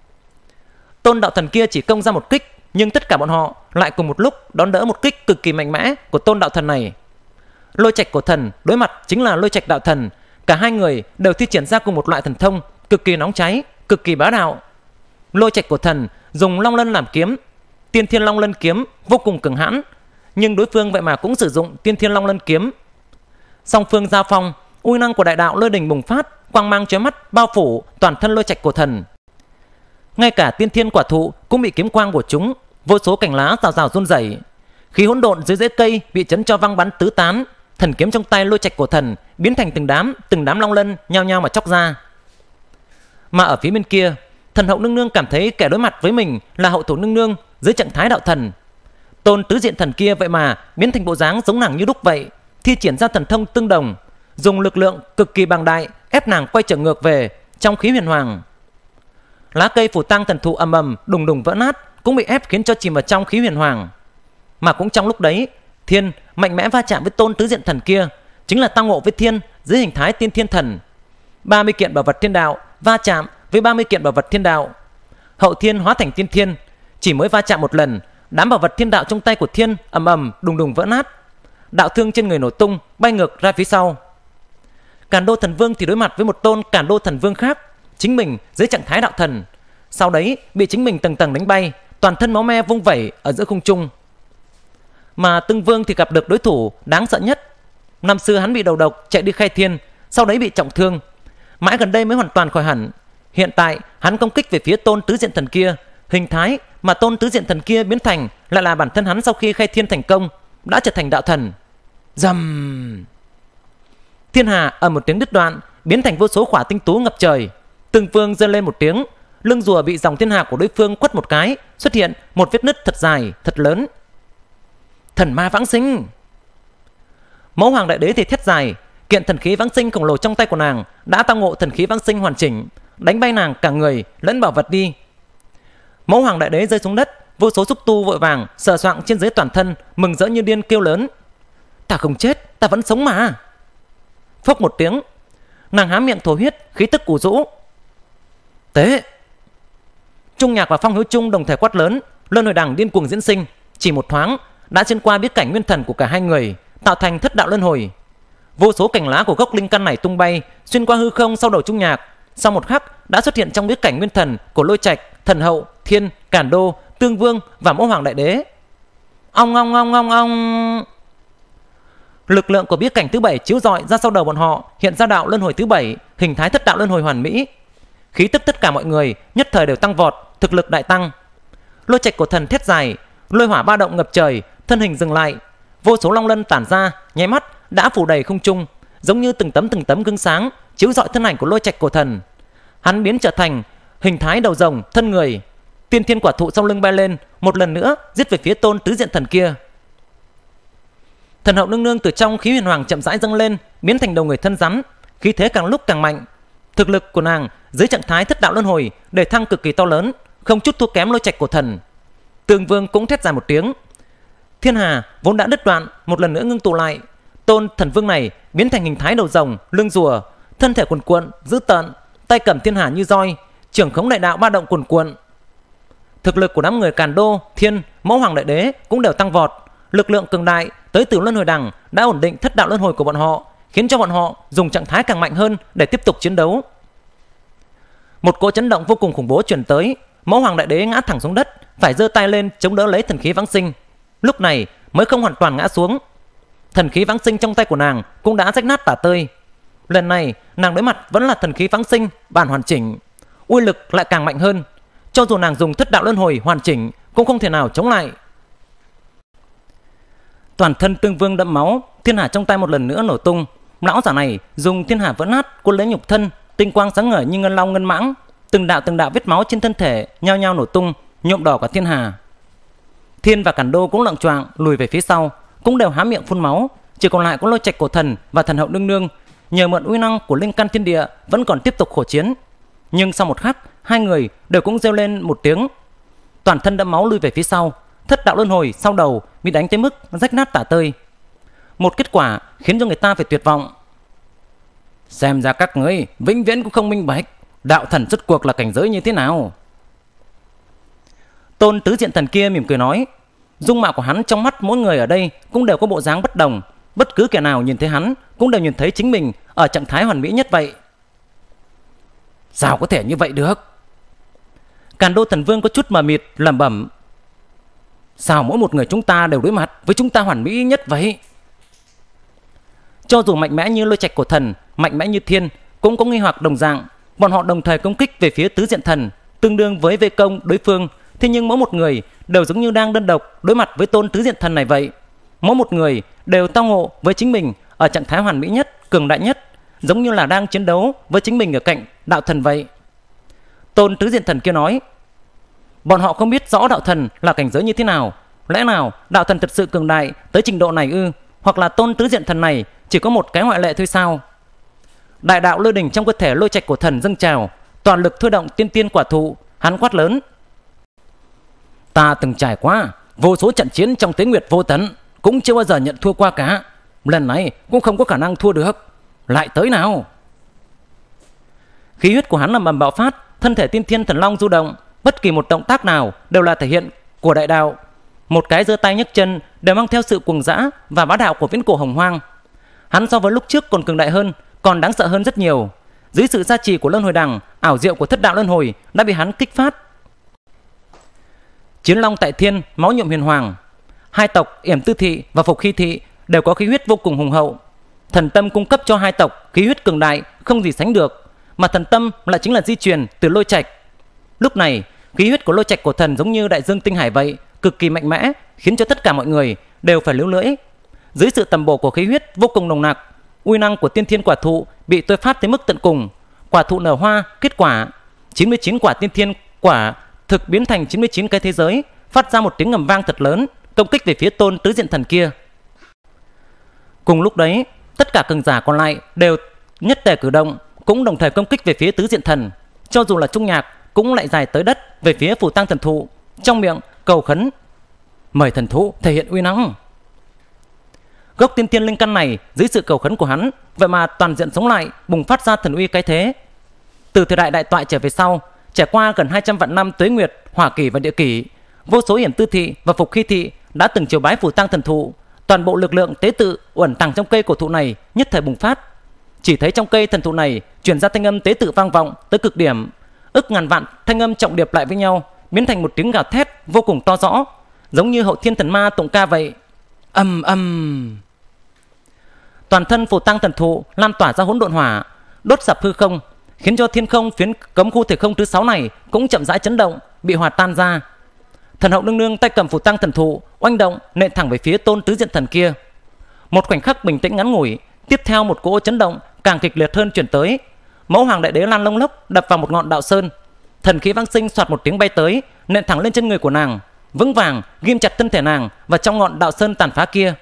Tôn Đạo Thần kia chỉ công ra một kích, nhưng tất cả bọn họ lại cùng một lúc đón đỡ một kích cực kỳ mạnh mẽ của Tôn Đạo Thần này. Lôi Trạch Cổ Thần đối mặt chính là Lôi Trạch Đạo Thần, cả hai người đều thi triển ra cùng một loại thần thông cực kỳ nóng cháy, cực kỳ bá đạo. Lôi Trạch Cổ Thần dùng Long Lân làm kiếm, Tiên Thiên Long Lân kiếm vô cùng cường hãn, nhưng đối phương vậy mà cũng sử dụng Tiên Thiên Long Lân kiếm. Song phương giao phong, uy năng của đại đạo lôi đình bùng phát, quang mang chói mắt bao phủ toàn thân Lôi Trạch Cổ Thần. Ngay cả Tiên Thiên Quả Thụ cũng bị kiếm quang của chúng, vô số cành lá rào rào run rẩy, khí hỗn độn dưới rễ cây bị chấn cho văng bắn tứ tán. Thần kiếm trong tay Lôi Trạch Cổ Thần biến thành từng đám long lân nhao nhao mà chóc ra. Mà ở phía bên kia, Thần Hậu Nương Nương cảm thấy kẻ đối mặt với mình là Hậu Thổ Nương Nương dưới trạng thái đạo thần. Tôn Tứ Diện Thần kia vậy mà biến thành bộ dáng giống nàng như đúc vậy, thi triển ra thần thông tương đồng, dùng lực lượng cực kỳ bằng đại ép nàng quay trở ngược về trong khí huyền hoàng. Lá cây phủ tang thần thụ ầm ầm đùng đùng vỡ nát, cũng bị ép khiến cho chìm vào trong khí huyền hoàng. Mà cũng trong lúc đấy, Thiên mạnh mẽ va chạm với Tôn Tứ Diện Thần kia, chính là tao ngộ với Thiên dưới hình thái Tiên Thiên Thần. 30 kiện bảo vật thiên đạo va chạm với 30 kiện bảo vật thiên đạo. Hậu Thiên hóa thành Tiên Thiên, chỉ mới va chạm một lần, đám bảo vật thiên đạo trong tay của Thiên ầm ầm đùng đùng vỡ nát, đạo thương trên người nổ tung, bay ngược ra phía sau. Càn Đô Thần Vương thì đối mặt với một tôn Càn Đô Thần Vương khác, chính mình dưới trạng thái đạo thần, sau đấy bị chính mình tầng tầng đánh bay, toàn thân máu me vung vẩy ở giữa không trung. Mà Tương Vương thì gặp được đối thủ đáng sợ nhất. Năm xưa hắn bị đầu độc chạy đi khai thiên, sau đấy bị trọng thương, mãi gần đây mới hoàn toàn khỏi hẳn. Hiện tại hắn công kích về phía Tôn Tứ Diện Thần kia, hình thái mà Tôn Tứ Diện Thần kia biến thành lại là bản thân hắn sau khi khai thiên thành công, đã trở thành đạo thần. Rầm! Thiên hà ở một tiếng đứt đoạn, biến thành vô số khỏa tinh tú ngập trời. Tương Vương giơ lên một tiếng, lưng rùa bị dòng thiên hà của đối phương quất một cái, xuất hiện một vết nứt thật dài, thật lớn. Thần ma vãng sinh! Mẫu Hoàng Đại Đế thì thét dài, kiện thần khí vãng sinh khổng lồ trong tay của nàng đã tao ngộ thần khí vãng sinh hoàn chỉnh, đánh bay nàng cả người lẫn bảo vật đi. Mẫu Hoàng Đại Đế rơi xuống đất, vô số xúc tu vội vàng sờ soạng trên dưới toàn thân, mừng rỡ như điên kêu lớn: Ta không chết, ta vẫn sống mà! Phốc một tiếng, nàng há miệng thổ huyết, khí tức ủ rũ. Tế! Trung Nhạc và Phong Hiếu Trung đồng thời quát lớn, luân hồi đằng điên cuồng diễn sinh, chỉ một thoáng đã xuyên qua biết cảnh nguyên thần của cả hai người, tạo thành thất đạo luân hồi. Vô số cành lá của gốc linh căn này tung bay xuyên qua hư không sau đầu Trung Nhạc, sau một khắc đã xuất hiện trong biết cảnh nguyên thần của Lôi Trạch, Thần Hậu, Thiên, Càn Đô, Tương Vương và Mẫu Hoàng Đại Đế. Ong ong ong ong ong! Lực lượng của biết cảnh thứ 7 chiếu rọi ra sau đầu bọn họ, hiện ra đạo luân hồi thứ 7, hình thái thất đạo luân hồi hoàn mỹ. Khí tức tất cả mọi người nhất thời đều tăng vọt, thực lực đại tăng. Lôi Trạch Cổ Thần thét dài, lôi hỏa ba động ngập trời, thân hình dừng lại, vô số long lân tản ra, nháy mắt đã phủ đầy không trung, giống như từng tấm gương sáng chiếu rọi thân ảnh của Lôi Trạch Cổ Thần. Hắn biến trở thành hình thái đầu rồng, thân người. Tiên thiên quả thụ sau lưng bay lên, một lần nữa giết về phía Tôn Tứ Diện Thần kia. Thần hậu nương nương từ trong khí huyền hoàng chậm rãi dâng lên, biến thành đầu người thân rắn, khí thế càng lúc càng mạnh. Thực lực của nàng dưới trạng thái thất đạo luân hồi để thăng cực kỳ to lớn, không chút thua kém Lôi Trạch Cổ Thần. Tường Vương cũng thét dài một tiếng. Thiên hà vốn đã đứt đoạn một lần nữa ngưng tụ lại. Tôn Thần Vương này biến thành hình thái đầu rồng, lưng rùa, thân thể cuồn cuộn, dữ tợn, tay cầm thiên hà như roi, trưởng khống đại đạo ba động cuồn cuộn. Thực lực của đám người Càn Đô, Thiên, Mẫu Hoàng Đại Đế cũng đều tăng vọt. Lực lượng cường đại tới từ luân hồi đằng đã ổn định thất đạo luân hồi của bọn họ, khiến cho bọn họ dùng trạng thái càng mạnh hơn để tiếp tục chiến đấu. Một cỗ chấn động vô cùng khủng bố truyền tới, Mẫu Hoàng Đại Đế ngã thẳng xuống đất, phải giơ tay lên chống đỡ lấy thần khí vãng sinh. Lúc này mới không hoàn toàn ngã xuống. Thần khí vãng sinh trong tay của nàng cũng đã rách nát tả tơi. Lần này nàng đối mặt vẫn là thần khí vãng sinh bản hoàn chỉnh, uy lực lại càng mạnh hơn. Cho dù nàng dùng thất đạo luân hồi hoàn chỉnh cũng không thể nào chống lại. Toàn thân Tương Vương đẫm máu, thiên hà trong tay một lần nữa nổ tung. Lão giả này dùng thiên hà vỡ nát cuốn lấy nhục thân, tinh quang sáng ngời như ngân long ngân mãng. Từng đạo vết máu trên thân thể nhao nhao nổ tung, nhuộm đỏ cả thiên hà. Thiên và Càn Đô cũng loạng choạng lùi về phía sau, cũng đều há miệng phun máu. Chỉ còn lại có Lôi Trạch Cổ Thần và thần hậu nương nương nhờ mượn uy năng của linh căn thiên địa vẫn còn tiếp tục khổ chiến. Nhưng sau một khắc, hai người đều cũng reo lên một tiếng, toàn thân đẫm máu lùi về phía sau. Thất đạo luân hồi sau đầu bị đánh tới mức rách nát tả tơi. Một kết quả khiến cho người ta phải tuyệt vọng. Xem ra các ngươi vĩnh viễn cũng không minh bạch đạo thần rốt cuộc là cảnh giới như thế nào. Tôn Tứ Diện Thần kia mỉm cười nói. Dung mạo của hắn trong mắt mỗi người ở đây cũng đều có bộ dáng bất đồng. Bất cứ kẻ nào nhìn thấy hắn cũng đều nhìn thấy chính mình ở trạng thái hoàn mỹ nhất vậy. Sao có thể như vậy được? Càn Đô Thần Vương có chút mờ mịt lẩm bẩm. Sao mỗi một người chúng ta đều đối mặt với chúng ta hoàn mỹ nhất vậy? Cho dù mạnh mẽ như Lôi Trạch Cổ Thần, mạnh mẽ như Thiên cũng có nghi hoặc đồng dạng. Bọn họ đồng thời công kích về phía Tứ Diện Thần, tương đương với vây công đối phương. Thế nhưng mỗi một người đều giống như đang đơn độc đối mặt với Tôn Tứ Diện Thần này vậy. Mỗi một người đều tao ngộ với chính mình ở trạng thái hoàn mỹ nhất, cường đại nhất, giống như là đang chiến đấu với chính mình ở cạnh đạo thần vậy. Tôn Tứ Diện Thần kia nói. Bọn họ không biết rõ đạo thần là cảnh giới như thế nào. Lẽ nào đạo thần thật sự cường đại tới trình độ này ư? Hoặc là Tôn Tứ Diện Thần này chỉ có một cái ngoại lệ thôi sao? Đại đạo lôi đình trong cơ thể Lôi Trạch Cổ Thần dâng trào, toàn lực thôi động tiên tiên quả thụ. Hắn quát lớn. Ta từng trải qua vô số trận chiến trong Tế Nguyệt vô tận, cũng chưa bao giờ nhận thua qua cả. Lần này cũng không có khả năng thua được. Lại tới nào. Khí huyết của hắn làm bầm bạo phát, thân thể tiên thiên thần long du động. Bất kỳ một động tác nào đều là thể hiện của đại đạo. Một cái giơ tay nhấc chân đều mang theo sự cuồng dã và bá đạo của viễn cổ hồng hoang. Hắn so với lúc trước còn cường đại hơn, còn đáng sợ hơn rất nhiều. Dưới sự gia trì của luân hồi đằng, ảo diệu của thất đạo luân hồi đã bị hắn kích phát. Chiến long tại thiên, máu nhuộm huyền hoàng. Hai tộc Yểm Tư Thị và Phục Hy Thị đều có khí huyết vô cùng hùng hậu. Thần tâm cung cấp cho hai tộc khí huyết cường đại không gì sánh được, mà thần tâm lại chính là di truyền từ Lôi Trạch. Lúc này khí huyết của Lôi Trạch Cổ Thần giống như đại dương tinh hải vậy, cực kỳ mạnh mẽ, khiến cho tất cả mọi người đều phải liếu lưỡi. Dưới sự tầm bổ của khí huyết vô cùng nồng nặc, uy năng của tiên thiên quả thụ bị tôi phát tới mức tận cùng. Quả thụ nở hoa kết quả, 99 quả tiên thiên quả thực biến thành 99 cái thế giới, phát ra một tiếng ngầm vang thật lớn, công kích về phía Tôn Tứ Diện Thần kia. Cùng lúc đấy, tất cả cường giả còn lại đều nhất tề cử động, cũng đồng thời công kích về phía Tứ Diện Thần. Cho dù là Trung Nhạc cũng lại dài tới đất về phía Phù Tang Thần Thụ, trong miệng cầu khấn. Mời thần thụ thể hiện uy năng. Gốc tiên tiên linh căn này dưới sự cầu khấn của hắn, vậy mà toàn diện sống lại, bùng phát ra thần uy cái thế. Từ thời đại đại toại trở về sau, trải qua gần 200 vạn năm tuế nguyệt, hỏa kỷ và địa kỷ, vô số Yểm Tư Thị và Phục Hy Thị đã từng chiều bái Phù Tang Thần Thụ. Toàn bộ lực lượng tế tự uẩn tàng trong cây cổ thụ này nhất thời bùng phát. Chỉ thấy trong cây thần thụ này truyền ra thanh âm tế tự vang vọng tới cực điểm, ức ngàn vạn thanh âm trọng điệp lại với nhau, biến thành một tiếng gào thét vô cùng to rõ, giống như hậu thiên thần ma tụng ca vậy. Ầm ầm. Toàn thân Phù Tang Thần Thụ lan tỏa ra hỗn độn hỏa, đốt sập hư không, khiến cho thiên không phiến cấm khu thể không thứ 6 này cũng chậm rãi chấn động, bị hòa tan ra. Thần hậu nương nương tay cầm Phù Tang Thần Thụ oanh động nện thẳng về phía Tôn Tứ Diện Thần kia. Một khoảnh khắc bình tĩnh ngắn ngủi, tiếp theo một cỗ chấn động càng kịch liệt hơn chuyển tới. Mẫu Hoàng Đại Đế lan lông lốc đập vào một ngọn đạo sơn. Thần khí vãng sinh soạt một tiếng bay tới, nện thẳng lên chân người của nàng, vững vàng ghim chặt thân thể nàng vào trong ngọn đạo sơn tàn phá kia.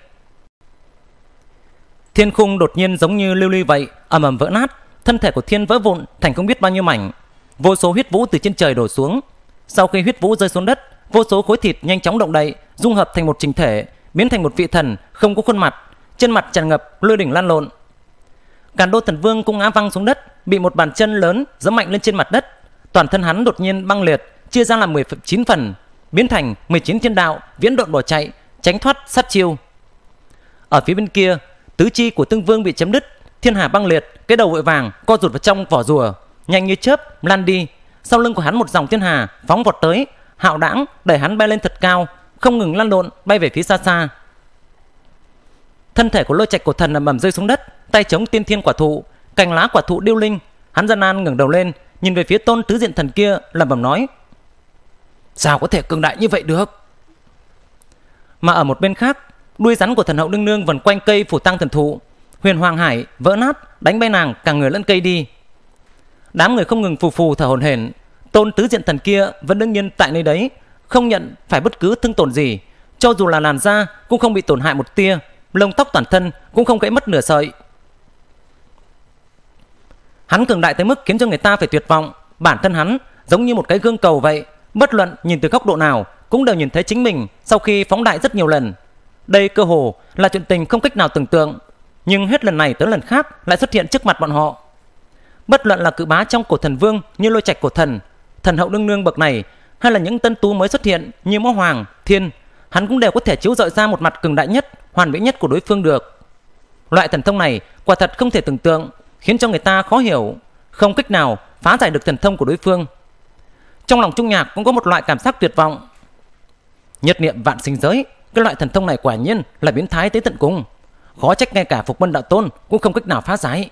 Thiên khung đột nhiên giống như lưu ly vậy, ầm ầm vỡ nát, thân thể của Thiên vỡ vụn thành không biết bao nhiêu mảnh, vô số huyết vũ từ trên trời đổ xuống. Sau khi huyết vũ rơi xuống đất, vô số khối thịt nhanh chóng động đậy, dung hợp thành một chỉnh thể, biến thành một vị thần không có khuôn mặt, trên mặt tràn ngập lôi đỉnh lan lộn. Càn Đô Thần Vương cũng ngã văng xuống đất, bị một bàn chân lớn giẫm mạnh lên trên mặt đất. Toàn thân hắn đột nhiên băng liệt, chia ra làm 19 phần, biến thành 19 thiên đạo viễn độn bỏ chạy, tránh thoát sát chiêu. Ở phía bên kia, tứ chi của Tương Vương bị chém đứt, thiên hà băng liệt, cái đầu vội vàng co rụt vào trong vỏ rùa, nhanh như chớp lan đi. Sau lưng của hắn một dòng thiên hà phóng vọt tới, hạo đãng đẩy hắn bay lên thật cao, không ngừng lăn lộn bay về phía xa xa. Thân thể của Lôi Trạch Cổ Thần ầm ầm rơi xuống đất, tay chống tiên thiên quả thụ, cành lá quả thụ điêu linh. Hắn gian nan ngẩng đầu lên, nhìn về phía Tôn Tứ Diện Thần kia, lẩm bẩm nói: sao có thể cường đại như vậy được? Mà ở một bên khác, đuôi rắn của Thần Hậu Nương Nương vần quanh cây phủ tăng thần thụ, Huyền Hoàng Hải vỡ nát, đánh bay nàng cả người lẫn cây đi. Đám người không ngừng phù phù thở hổn hển. Tôn Tứ Diện Thần kia vẫn đứng yên tại nơi đấy, không nhận phải bất cứ thương tổn gì, cho dù là làn da cũng không bị tổn hại một tia, lông tóc toàn thân cũng không gãy mất nửa sợi. Hắn cường đại tới mức khiến cho người ta phải tuyệt vọng. Bản thân hắn giống như một cái gương cầu vậy, bất luận nhìn từ góc độ nào cũng đều nhìn thấy chính mình sau khi phóng đại rất nhiều lần. Đây cơ hồ là chuyện tình không cách nào tưởng tượng, nhưng hết lần này tới lần khác lại xuất hiện trước mặt bọn họ. Bất luận là cự bá trong Cổ Thần Vương như Lôi Trạch Cổ Thần, Thần Hậu Nương Nương bậc này, hay là những tân tú mới xuất hiện như Mõ Hoàng, Thiên, hắn cũng đều có thể chiếu rọi ra một mặt cường đại nhất, hoàn mỹ nhất của đối phương được. Loại thần thông này quả thật không thể tưởng tượng, khiến cho người ta khó hiểu, không cách nào phá giải được thần thông của đối phương. Trong lòng Trung Nhạc cũng có một loại cảm giác tuyệt vọng. Nhất niệm vạn sinh giới, cái loại thần thông này quả nhiên là biến thái tới tận cùng, khó trách ngay cả Phục Mân Đạo Tôn cũng không cách nào phá giải.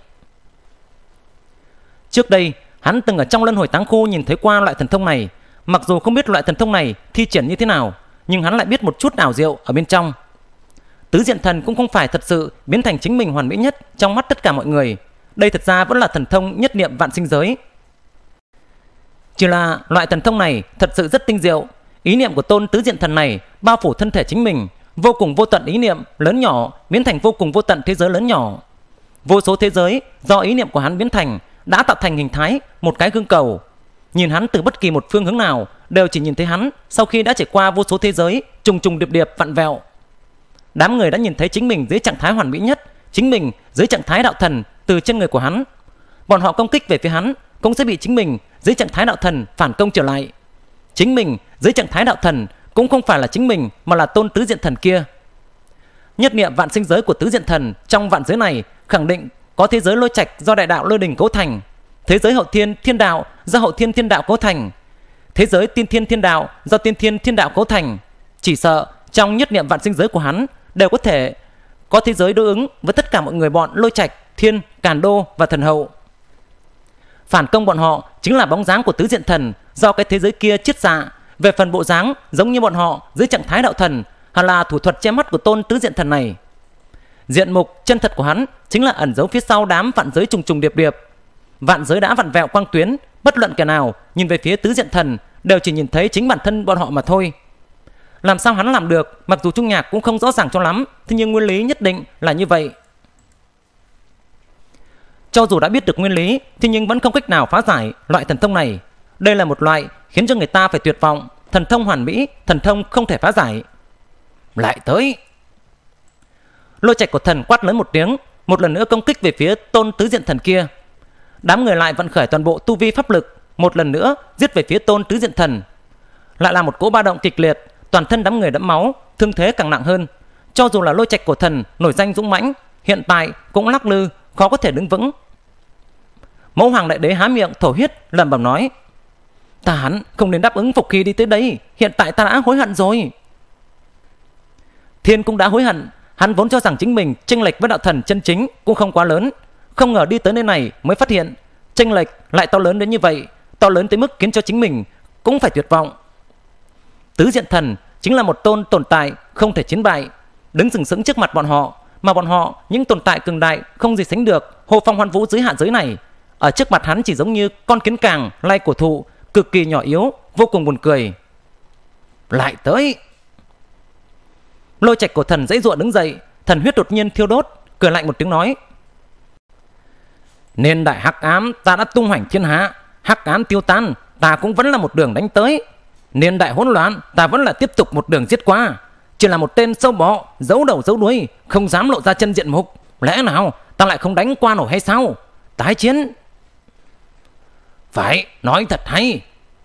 Trước đây hắn từng ở trong Luân Hồi Táng Khu nhìn thấy qua loại thần thông này, mặc dù không biết loại thần thông này thi triển như thế nào, nhưng hắn lại biết một chút ảo diệu ở bên trong. Tứ Diện Thần cũng không phải thật sự biến thành chính mình hoàn mỹ nhất trong mắt tất cả mọi người, đây thật ra vẫn là thần thông nhất niệm vạn sinh giới. Chỉ là loại thần thông này thật sự rất tinh diệu, ý niệm của Tôn Tứ Diện Thần này bao phủ thân thể chính mình, vô cùng vô tận ý niệm lớn nhỏ biến thành vô cùng vô tận thế giới lớn nhỏ. Vô số thế giới do ý niệm của hắn biến thành đã tạo thành hình thái một cái gương cầu. Nhìn hắn từ bất kỳ một phương hướng nào đều chỉ nhìn thấy hắn sau khi đã trải qua vô số thế giới trùng trùng điệp điệp vặn vẹo. Đám người đã nhìn thấy chính mình dưới trạng thái hoàn mỹ nhất, chính mình dưới trạng thái đạo thần từ trên người của hắn. Bọn họ công kích về phía hắn cũng sẽ bị chính mình dưới trạng thái đạo thần phản công trở lại. Chính mình dưới trạng thái đạo thần cũng không phải là chính mình, mà là Tôn Tứ Diện Thần kia. Nhất niệm vạn sinh giới của Tứ Diện Thần trong vạn giới này khẳng định có thế giới Lôi Trạch do đại đạo Lôi Đình cấu thành, thế giới Hậu Thiên Thiên Đạo do Hậu Thiên Thiên Đạo cấu thành, thế giới Tiên Thiên Thiên Đạo do Tiên Thiên Thiên Đạo cấu thành. Chỉ sợ trong nhất niệm vạn sinh giới của hắn đều có thể có thế giới đối ứng với tất cả mọi người bọn Lôi Trạch, Thiên, Càn Đô và Thần Hậu. Phản công bọn họ chính là bóng dáng của Tứ Diện Thần do cái thế giới kia chiết xạ. Về phần bộ dáng giống như bọn họ dưới trạng thái đạo thần, hay là thủ thuật che mắt của Tôn Tứ Diện Thần này. Diện mục chân thật của hắn chính là ẩn giấu phía sau đám vạn giới trùng trùng điệp điệp. Vạn giới đã vặn vẹo quang tuyến, bất luận kẻ nào nhìn về phía Tứ Diện Thần đều chỉ nhìn thấy chính bản thân bọn họ mà thôi. Làm sao hắn làm được, mặc dù Trung Nhạc cũng không rõ ràng cho lắm, thế nhưng nguyên lý nhất định là như vậy. Cho dù đã biết được nguyên lý, thế nhưng vẫn không cách nào phá giải loại thần thông này. Đây là một loại khiến cho người ta phải tuyệt vọng, thần thông hoàn mỹ, thần thông không thể phá giải. Lại tới. Lôi Trạch Cổ Thần quát lớn một tiếng, một lần nữa công kích về phía Tôn Tứ Diện Thần kia. Đám người lại vận khởi toàn bộ tu vi pháp lực, một lần nữa giết về phía Tôn Tứ Diện Thần. Lại là một cỗ ba động kịch liệt, toàn thân đám người đẫm máu, thương thế càng nặng hơn. Cho dù là Lôi Trạch Cổ Thần nổi danh dũng mãnh, hiện tại cũng lắc lư, khó có thể đứng vững. Mẫu Hoàng Đại Đế há miệng thổ huyết, lẩm bẩm nói: ta hắn không nên đáp ứng Phục Hy đi tới đây, hiện tại ta đã hối hận rồi. Thiên cũng đã hối hận, hắn vốn cho rằng chính mình chênh lệch với đạo thần chân chính cũng không quá lớn, không ngờ đi tới nơi này mới phát hiện chênh lệch lại to lớn đến như vậy, to lớn tới mức khiến cho chính mình cũng phải tuyệt vọng. Tứ Diện Thần chính là một tôn tồn tại không thể chiến bại, đứng sừng sững trước mặt bọn họ, mà bọn họ những tồn tại cường đại không gì sánh được, Hồ Phong Hoan Vũ dưới hạ giới này, ở trước mặt hắn chỉ giống như con kiến càng lai cổ thụ, cực kỳ nhỏ yếu, vô cùng buồn cười. Lại tới. Lôi Trạch Cổ Thần dãy dụa đứng dậy, thần huyết đột nhiên thiêu đốt, cười lạnh một tiếng nói: Niên đại hắc ám ta đã tung hoành thiên hạ, hắc ám tiêu tan, ta cũng vẫn là một đường đánh tới. Niên đại hỗn loạn, ta vẫn là tiếp tục một đường giết qua. Chỉ là một tên sâu bọ, giấu đầu giấu đuôi, không dám lộ ra chân diện mục. Lẽ nào ta lại không đánh qua nổi hay sao? Tái chiến. Phải, nói thật hay.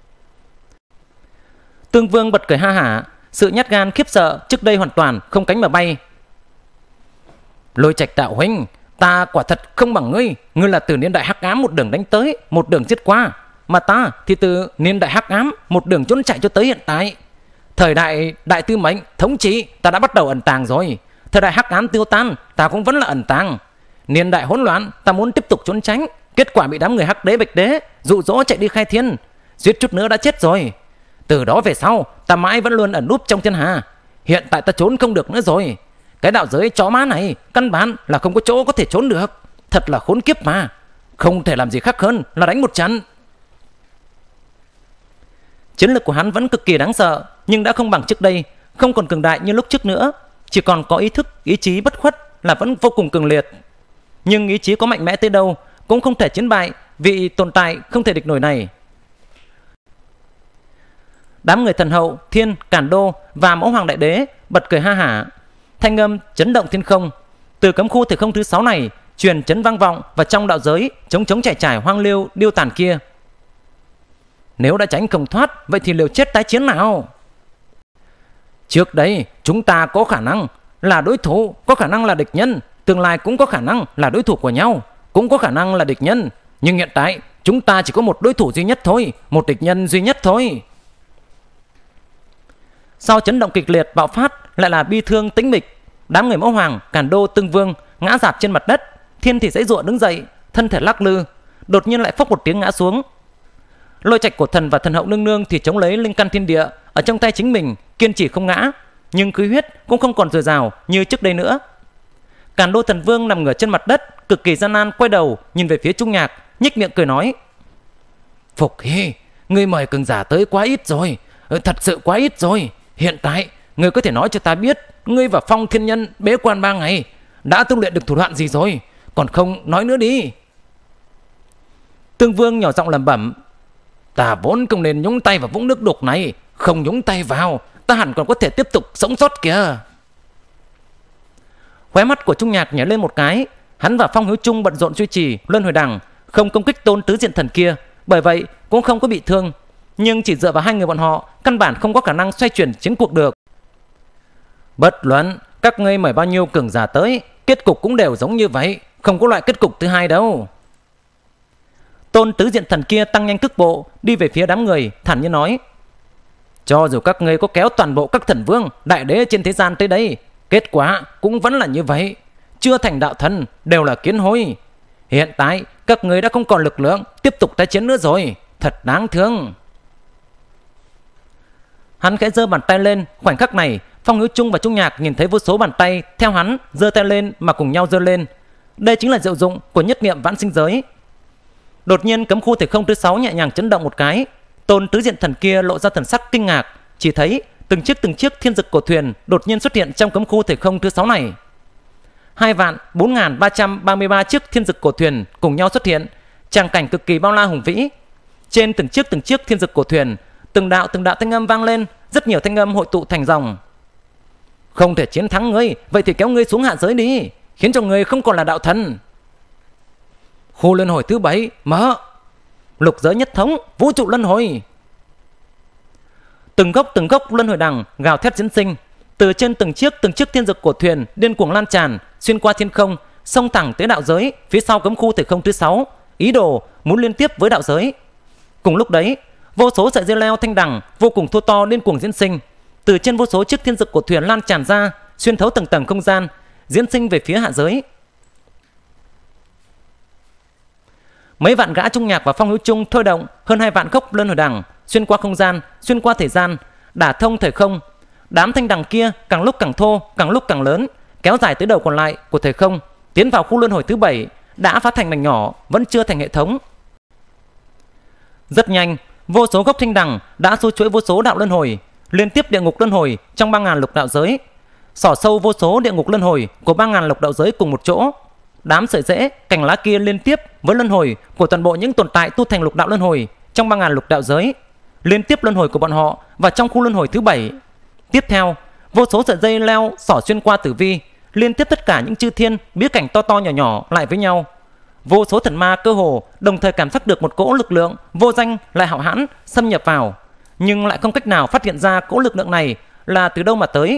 Tương Vương bật cười ha hả, sự nhát gan khiếp sợ trước đây hoàn toàn không cánh mà bay. Lôi Trạch đạo huynh, ta quả thật không bằng ngươi. Ngươi là từ niên đại hắc ám một đường đánh tới, một đường giết qua, mà ta thì từ niên đại hắc ám một đường trốn chạy cho tới hiện tại. Thời đại đại tư mệnh thống trị ta đã bắt đầu ẩn tàng rồi. Thời đại hắc ám tiêu tan ta cũng vẫn là ẩn tàng. Niên đại hỗn loạn ta muốn tiếp tục trốn tránh, kết quả bị đám người hắc đế bạch đế dụ dỗ chạy đi khai thiên, suýt chút nữa đã chết rồi. Từ đó về sau ta mãi vẫn luôn ẩn núp trong thiên hà. Hiện tại ta trốn không được nữa rồi. Cái đạo giới chó má này căn bản là không có chỗ có thể trốn được. Thật là khốn kiếp mà. Không thể làm gì khác hơn là đánh một trận. Chiến lược của hắn vẫn cực kỳ đáng sợ, nhưng đã không bằng trước đây, không còn cường đại như lúc trước nữa. Chỉ còn có ý thức, ý chí bất khuất là vẫn vô cùng cường liệt. Nhưng ý chí có mạnh mẽ tới đâu cũng không thể chiến bại vị tồn tại không thể địch nổi này. Đám người thần hậu, thiên, cản đô và mẫu hoàng đại đế bật cười ha hả. Thanh âm chấn động thiên không. Từ cấm khu thời không thứ 6 này truyền chấn vang vọng vào trong đạo giới trống trải trải hoang liêu điêu tàn kia. Nếu đã tránh không thoát, vậy thì liều chết tái chiến nào? Trước đây chúng ta có khả năng là đối thủ, có khả năng là địch nhân, tương lai cũng có khả năng là đối thủ của nhau, cũng có khả năng là địch nhân. Nhưng hiện tại chúng ta chỉ có một đối thủ duy nhất thôi, một địch nhân duy nhất thôi. Sau chấn động kịch liệt bạo phát lại là bi thương tĩnh mịch. Đám người mẫu hoàng, càn đô, tương vương ngã rạp trên mặt đất. Thiên thì dãy giụa đứng dậy, thân thể lắc lư, đột nhiên lại phốc một tiếng ngã xuống. Lôi Trạch Cổ Thần và thần hậu nương nương thì chống lấy linh căn thiên địa ở trong tay chính mình, kiên trì không ngã, nhưng khí huyết cũng không còn dồi dào như trước đây nữa. Càn đô thần vương nằm ngửa trên mặt đất, cực kỳ gian nan quay đầu nhìn về phía Trung Nhạc, nhếch miệng cười nói: Phục Hy, ngươi mời cường giả tới quá ít rồi, thật sự quá ít rồi. Hiện tại ngươi có thể nói cho ta biết ngươi và Phong Thiên Nhân bế quan 3 ngày đã tu luyện được thủ đoạn gì rồi, còn không nói nữa đi. Tương Vương nhỏ giọng lẩm bẩm: Ta vốn không nên nhúng tay vào vũng nước đục này, không nhúng tay vào ta hẳn còn có thể tiếp tục sống sót kìa. Khóe mắt của Trung Nhạc nhảy lên một cái. Hắn và Phong Hiếu Trung bận rộn duy trì luân hồi đằng, không công kích Tôn Tứ Diện Thần kia, bởi vậy cũng không có bị thương. Nhưng chỉ dựa vào hai người bọn họ, căn bản không có khả năng xoay chuyển chiến cuộc được. Bất luận các ngươi mời bao nhiêu cường giả tới, kết cục cũng đều giống như vậy, không có loại kết cục thứ hai đâu. Tôn Tứ Diện Thần kia tăng nhanh cước bộ đi về phía đám người, thản nhiên nói: Cho dù các ngươi có kéo toàn bộ các thần vương, đại đế trên thế gian tới đây, kết quả cũng vẫn là như vậy, chưa thành đạo thần đều là kiến hôi. Hiện tại các ngươi đã không còn lực lượng tiếp tục tái chiến nữa rồi, thật đáng thương. Hắn khẽ giơ bàn tay lên. Khoảnh khắc này, Phong Hiếu Trung và Trung Nhạc nhìn thấy vô số bàn tay theo hắn giơ tay lên mà cùng nhau giơ lên. Đây chính là diệu dụng của nhất niệm vãn sinh giới. Đột nhiên cấm khu thể không thứ 6 nhẹ nhàng chấn động một cái. Tôn Tứ Diện Thần kia lộ ra thần sắc kinh ngạc, chỉ thấy từng chiếc thiên dực cổ thuyền đột nhiên xuất hiện trong cấm khu thể không thứ 6 này. 2.4333 chiếc thiên dực cổ thuyền cùng nhau xuất hiện, tràng cảnh cực kỳ bao la hùng vĩ. Trên từng chiếc thiên dực cổ thuyền, từng đạo thanh âm vang lên, rất nhiều thanh âm hội tụ thành dòng. Không thể chiến thắng ngươi, vậy thì kéo ngươi xuống hạ giới đi, khiến cho ngươi không còn là đạo thần. Khu luân hồi thứ 7 mở. Lục giới nhất thống, vũ trụ luân hồi. Từng gốc luân hồi đằng gào thét diễn sinh. Từ trên từng chiếc thiên dực cổ thuyền điên cuồng lan tràn xuyên qua thiên không, xông thẳng tới đạo giới phía sau cấm khu thể không thứ 6, ý đồ muốn liên tiếp với đạo giới. Cùng lúc đấy, vô số sợi dây leo thanh đằng vô cùng thô to điên cuồng diễn sinh. Từ trên vô số chiếc thiên dực cổ thuyền lan tràn ra, xuyên thấu tầng tầng không gian, diễn sinh về phía hạ giới. Mấy vạn gã Trung Nhạc và Phong Hiếu Trung thôi động hơn 2 vạn gốc luân hồi đằng xuyên qua không gian, xuyên qua thời gian, đả thông thời không. Đám thanh đằng kia càng lúc càng thô, càng lúc càng lớn, kéo dài tới đầu còn lại của thời không, tiến vào khu luân hồi thứ 7, đã phá thành mảnh nhỏ, vẫn chưa thành hệ thống. Rất nhanh, vô số gốc thanh đằng đã xu chuỗi vô số đạo luân hồi, liên tiếp địa ngục luân hồi trong 3000 lục đạo giới, xỏ sâu vô số địa ngục luân hồi của 3000 lục đạo giới cùng một chỗ. Đám sợi rễ, cành lá kia liên tiếp với luân hồi của toàn bộ những tồn tại tu thành lục đạo luân hồi trong 3000 lục đạo giới, liên tiếp luân hồi của bọn họ vào trong khu luân hồi thứ 7. Tiếp theo, vô số sợi dây leo xỏ xuyên qua tử vi, liên tiếp tất cả những chư thiên bí cảnh to to nhỏ nhỏ lại với nhau. Vô số thần ma cơ hồ đồng thời cảm giác được một cỗ lực lượng vô danh lại hạo hãn xâm nhập vào, nhưng lại không cách nào phát hiện ra cỗ lực lượng này là từ đâu mà tới.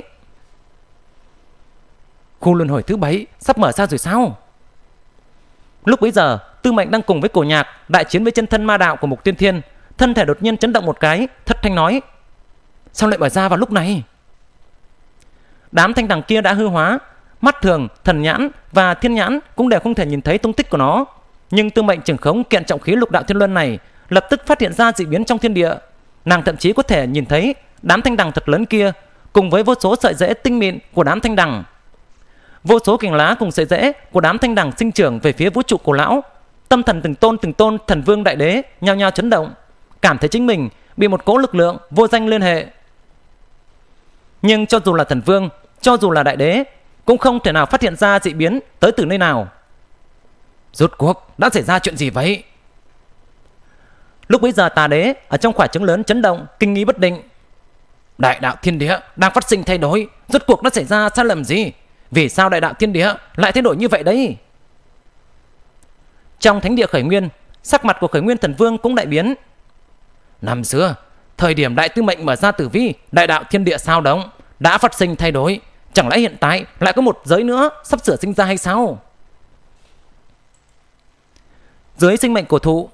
Khu luân hồi thứ 7 sắp mở ra rồi sao? Lúc bấy giờ, Tư Mệnh đang cùng với Cổ Nhạc đại chiến với chân thân ma đạo của Mục Tiên Thiên, thân thể đột nhiên chấn động một cái, thất thanh nói: sao lại mở ra vào lúc này? Đám thanh đằng kia đã hư hóa, mắt thường, thần nhãn và thiên nhãn cũng đều không thể nhìn thấy tung tích của nó. Nhưng Tư Mệnh trưởng khống kiện trọng khí lục đạo thiên luân này lập tức phát hiện ra dị biến trong thiên địa. Nàng thậm chí có thể nhìn thấy đám thanh đằng thật lớn kia cùng với vô số sợi rễ tinh mịn của đám thanh đằng. Vô số cành lá cùng sợi rễ của đám thanh đằng sinh trưởng về phía vũ trụ cổ lão. Tâm thần từng tôn thần vương đại đế nhao nhao chấn động, cảm thấy chính mình bị một cỗ lực lượng vô danh liên hệ. Nhưng cho dù là thần vương, cho dù là đại đế, cũng không thể nào phát hiện ra dị biến tới từ nơi nào. Rốt cuộc đã xảy ra chuyện gì vậy? Lúc bấy giờ Tà Đế ở trong quả trứng lớn chấn động, kinh nghi bất định. Đại đạo thiên địa đang phát sinh thay đổi, rốt cuộc đã xảy ra sai lầm gì? Vì sao đại đạo thiên địa lại thay đổi như vậy đấy? Trong thánh địa Khởi Nguyên, sắc mặt của Khởi Nguyên thần vương cũng đại biến. Năm xưa, thời điểm Đại Tư Mệnh mở ra tử vi, đại đạo thiên địa sao động đã phát sinh thay đổi, chẳng lẽ hiện tại lại có một giới nữa sắp sửa sinh ra hay sao? Dưới sinh mệnh cổ thụ,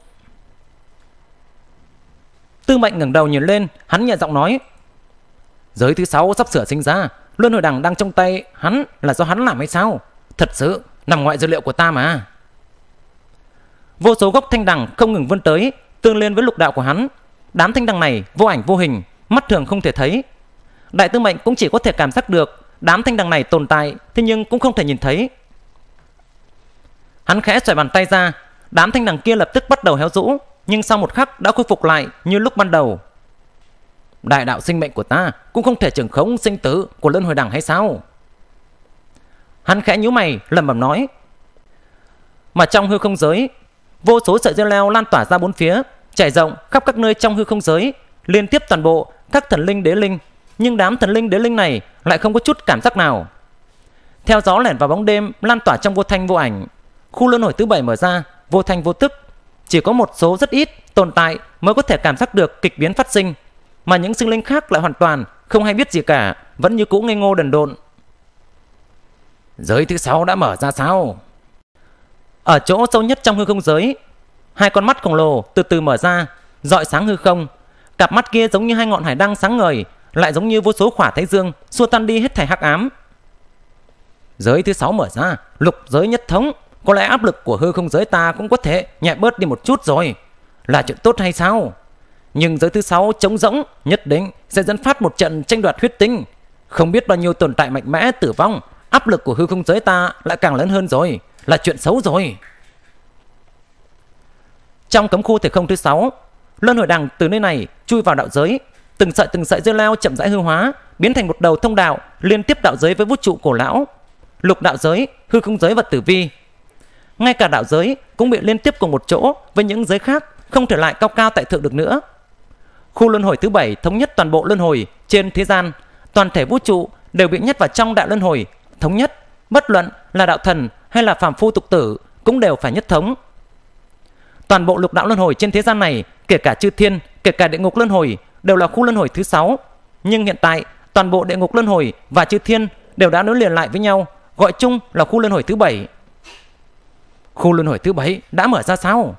Tư Mệnh ngẩng đầu nhìn lên, hắn nhẹ giọng nói: giới thứ 6 sắp sửa sinh ra, luân hồi đằng đang trong tay hắn là do hắn làm hay sao? Thật sự nằm ngoài dữ liệu của ta mà. Vô số gốc thanh đằng không ngừng vươn tới, tương liên với lục đạo của hắn. Đám thanh đằng này vô ảnh vô hình, mắt thường không thể thấy. Đại Tư Mệnh cũng chỉ có thể cảm giác được đám thanh đằng này tồn tại, thế nhưng cũng không thể nhìn thấy. Hắn khẽ xoay bàn tay ra, đám thanh đằng kia lập tức bắt đầu héo rũ, nhưng sau một khắc đã khôi phục lại như lúc ban đầu. Đại đạo sinh mệnh của ta cũng không thể trưởng khống sinh tử của luân hồi đằng hay sao? Hắn khẽ nhíu mày lẩm bẩm nói. Mà trong hư không giới, vô số sợi dây leo lan tỏa ra bốn phía, trải rộng khắp các nơi trong hư không giới, liên tiếp toàn bộ các thần linh đế linh. Nhưng đám thần linh đế linh này lại không có chút cảm giác nào. Theo gió lẻn vào bóng đêm lan tỏa trong vô thanh vô ảnh, khu luân hồi thứ 7 mở ra, vô thanh vô tức. Chỉ có một số rất ít tồn tại mới có thể cảm giác được kịch biến phát sinh, mà những sinh linh khác lại hoàn toàn không hay biết gì cả, vẫn như cũ ngây ngô đần độn. Giới thứ 6 đã mở ra sao? Ở chỗ sâu nhất trong hư không giới, hai con mắt khổng lồ từ từ mở ra, rọi sáng hư không. Cặp mắt kia giống như hai ngọn hải đăng sáng ngời, lại giống như vô số khỏa thái dương xua tan đi hết thảy hắc ám. Giới thứ 6 mở ra, lục giới nhất thống, có lẽ áp lực của hư không giới ta cũng có thể nhẹ bớt đi một chút rồi. Là chuyện tốt hay sao? Nhưng giới thứ 6 trống rỗng, nhất định sẽ dẫn phát một trận tranh đoạt huyết tinh. Không biết bao nhiêu tồn tại mạnh mẽ tử vong, áp lực của hư không giới ta lại càng lớn hơn rồi. Là chuyện xấu rồi. Trong cấm khu thời không thứ 6, luân hồi đằng từ nơi này chui vào đạo giới. Từng sợi dây leo chậm rãi hư hóa, biến thành một đầu thông đạo liên tiếp đạo giới với vũ trụ cổ lão, lục đạo giới, hư không giới và tử vi. Ngay cả đạo giới cũng bị liên tiếp cùng một chỗ với những giới khác, không thể lại cao cao tại thượng được nữa. Khu luân hồi thứ 7 thống nhất toàn bộ luân hồi trên thế gian, toàn thể vũ trụ đều bị nhét vào trong đại luân hồi thống nhất, bất luận là đạo thần hay là phàm phu tục tử cũng đều phải nhất thống. Toàn bộ lục đạo luân hồi trên thế gian này, kể cả chư thiên, kể cả địa ngục luân hồi, đều là khu luân hồi thứ 6. Nhưng hiện tại toàn bộ địa ngục luân hồi và chư thiên đều đã nối liền lại với nhau, gọi chung là khu luân hồi thứ 7. Khu luân hồi thứ 7 đã mở ra sao?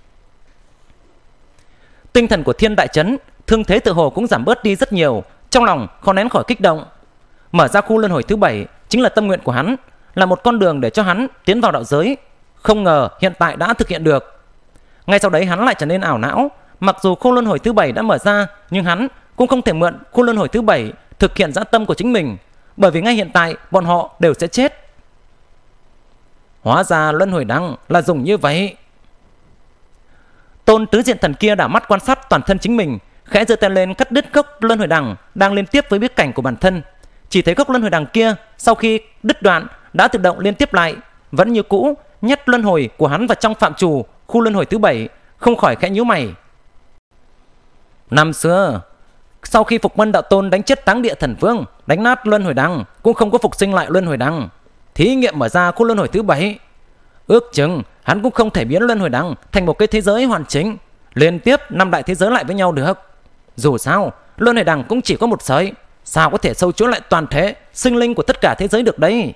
Tinh thần của Thiên đại chấn, thương thế tự hồ cũng giảm bớt đi rất nhiều, trong lòng khó nén khỏi kích động. Mở ra khu luân hồi thứ 7 chính là tâm nguyện của hắn, là một con đường để cho hắn tiến vào đạo giới. Không ngờ hiện tại đã thực hiện được. Ngay sau đấy hắn lại trở nên ảo não. Mặc dù khu luân hồi thứ 7 đã mở ra, nhưng hắn cũng không thể mượn khu luân hồi thứ 7 thực hiện dã tâm của chính mình, bởi vì ngay hiện tại bọn họ đều sẽ chết. Hóa ra luân hồi đăng là dùng như vậy. Tôn tứ diện thần kia đảo mắt quan sát toàn thân chính mình, khẽ giơ tay lên cắt đứt gốc luân hồi đằng đang liên tiếp với biết cảnh của bản thân. Chỉ thấy gốc luân hồi đằng kia sau khi đứt đoạn đã tự động liên tiếp lại, vẫn như cũ, nhét luân hồi của hắn vào trong phạm trù khu luân hồi thứ 7, không khỏi khẽ nhíu mày. Năm xưa, sau khi Phục Mân đạo tôn đánh chết Táng Địa Thần Vương, đánh nát luân hồi đằng, cũng không có phục sinh lại luân hồi đằng. Thí nghiệm mở ra khu luân hồi thứ 7, ước chừng hắn cũng không thể biến luân hồi đằng thành một cái thế giới hoàn chỉnh, liên tiếp 5 đại thế giới lại với nhau được. Dù sao, luân hồi đằng cũng chỉ có một sợi, sao có thể sâu chuỗi lại toàn thể sinh linh của tất cả thế giới được đấy?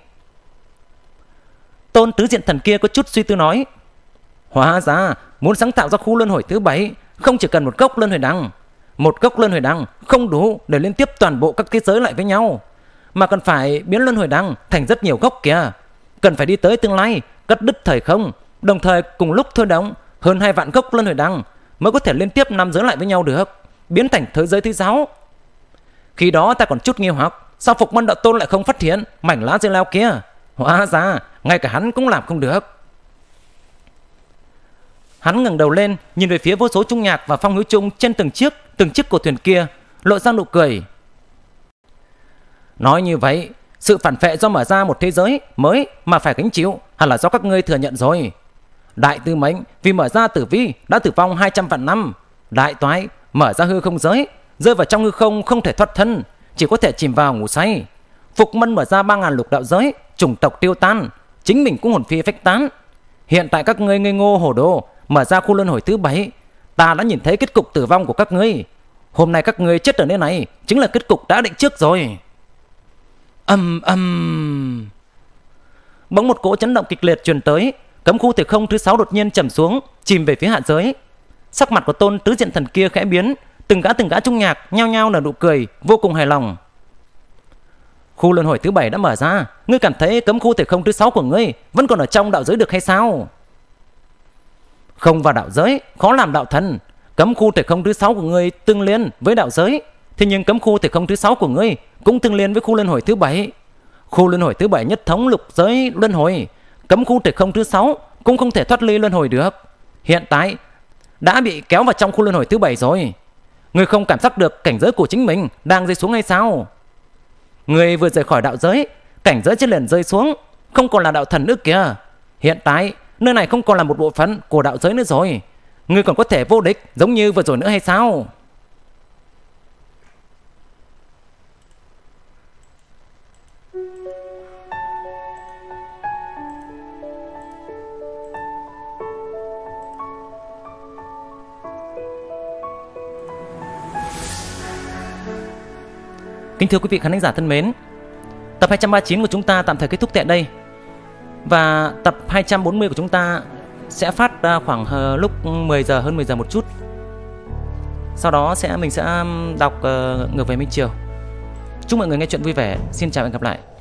Tôn tứ diện thần kia có chút suy tư nói, hóa ra muốn sáng tạo ra khu luân hồi thứ 7 không chỉ cần một gốc luân hồi đằng. Một gốc luân hồi đằng không đủ để liên tiếp toàn bộ các thế giới lại với nhau, mà cần phải biến luân hồi đằng thành rất nhiều gốc kìa. Cần phải đi tới tương lai, cắt đứt thời không, đồng thời cùng lúc thôi động hơn 2 vạn gốc luân hồi đằng mới có thể liên tiếp 5 giới lại với nhau được, biến thành thế giới thứ 6. Khi đó ta còn chút nghi hoặc, sao Phục Mân đạo tôn lại không phát hiện mảnh lá dây leo kia? Hóa ra ngay cả hắn cũng làm không được. Hắn ngẩng đầu lên, nhìn về phía vô số trung nhạc và phong hữu trung trên từng chiếc của thuyền kia, lộ ra nụ cười. Nói như vậy, sự phản phệ do mở ra một thế giới mới mà phải gánh chịu hẳn là do các ngươi thừa nhận rồi. Đại tư mệnh vì mở ra tử vi đã tử vong 200 vạn năm. Đại toái mở ra hư không giới, rơi vào trong hư không không thể thoát thân, chỉ có thể chìm vào ngủ say. Phục Mân mở ra 3000 lục đạo giới, chủng tộc tiêu tan, chính mình cũng hồn phi phách tán. Hiện tại các ngươi ngây ngô hồ đồ mở ra khu luân hồi thứ 7, ta đã nhìn thấy kết cục tử vong của các ngươi. Hôm nay các ngươi chết ở nơi này chính là kết cục đã định trước rồi. Bỗng một cỗ chấn động kịch liệt truyền tới, cấm khu thời không thứ 6 đột nhiên trầm xuống, chìm về phía hạ giới. Sắc mặt của Tôn tứ diện thần kia khẽ biến, từng gã trung nhạc nhao nhao nở nụ cười vô cùng hài lòng. Khu luân hồi thứ 7 đã mở ra, ngươi cảm thấy cấm khu thời không thứ 6 của ngươi vẫn còn ở trong đạo giới được hay sao? Không vào đạo giới khó làm đạo thần. Cấm khu thời không thứ 6 của ngươi tương liên với đạo giới, thế nhưng cấm khu thời không thứ 6 của ngươi cũng tương liên với khu luân hồi thứ 7. Khu luân hồi thứ 7 nhất thống lục giới luân hồi, cấm khu thời không thứ 6 cũng không thể thoát ly luân hồi được. Hiện tại đã bị kéo vào trong khu luân hồi thứ 7 rồi. Ngươi không cảm giác được cảnh giới của chính mình đang rơi xuống hay sao? Ngươi vừa rời khỏi đạo giới, cảnh giới trên liền rơi xuống, không còn là đạo thần nữa kìa. Hiện tại nơi này không còn là một bộ phận của đạo giới nữa rồi. Ngươi còn có thể vô địch giống như vừa rồi nữa hay sao? Kính thưa quý vị khán giả thân mến, tập 239 của chúng ta tạm thời kết thúc tại đây. Và tập 240 của chúng ta sẽ phát khoảng lúc 10 giờ, hơn 10 giờ một chút. Sau đó mình sẽ đọc Ngược về Minh Triều. Chúc mọi người nghe chuyện vui vẻ. Xin chào và hẹn gặp lại.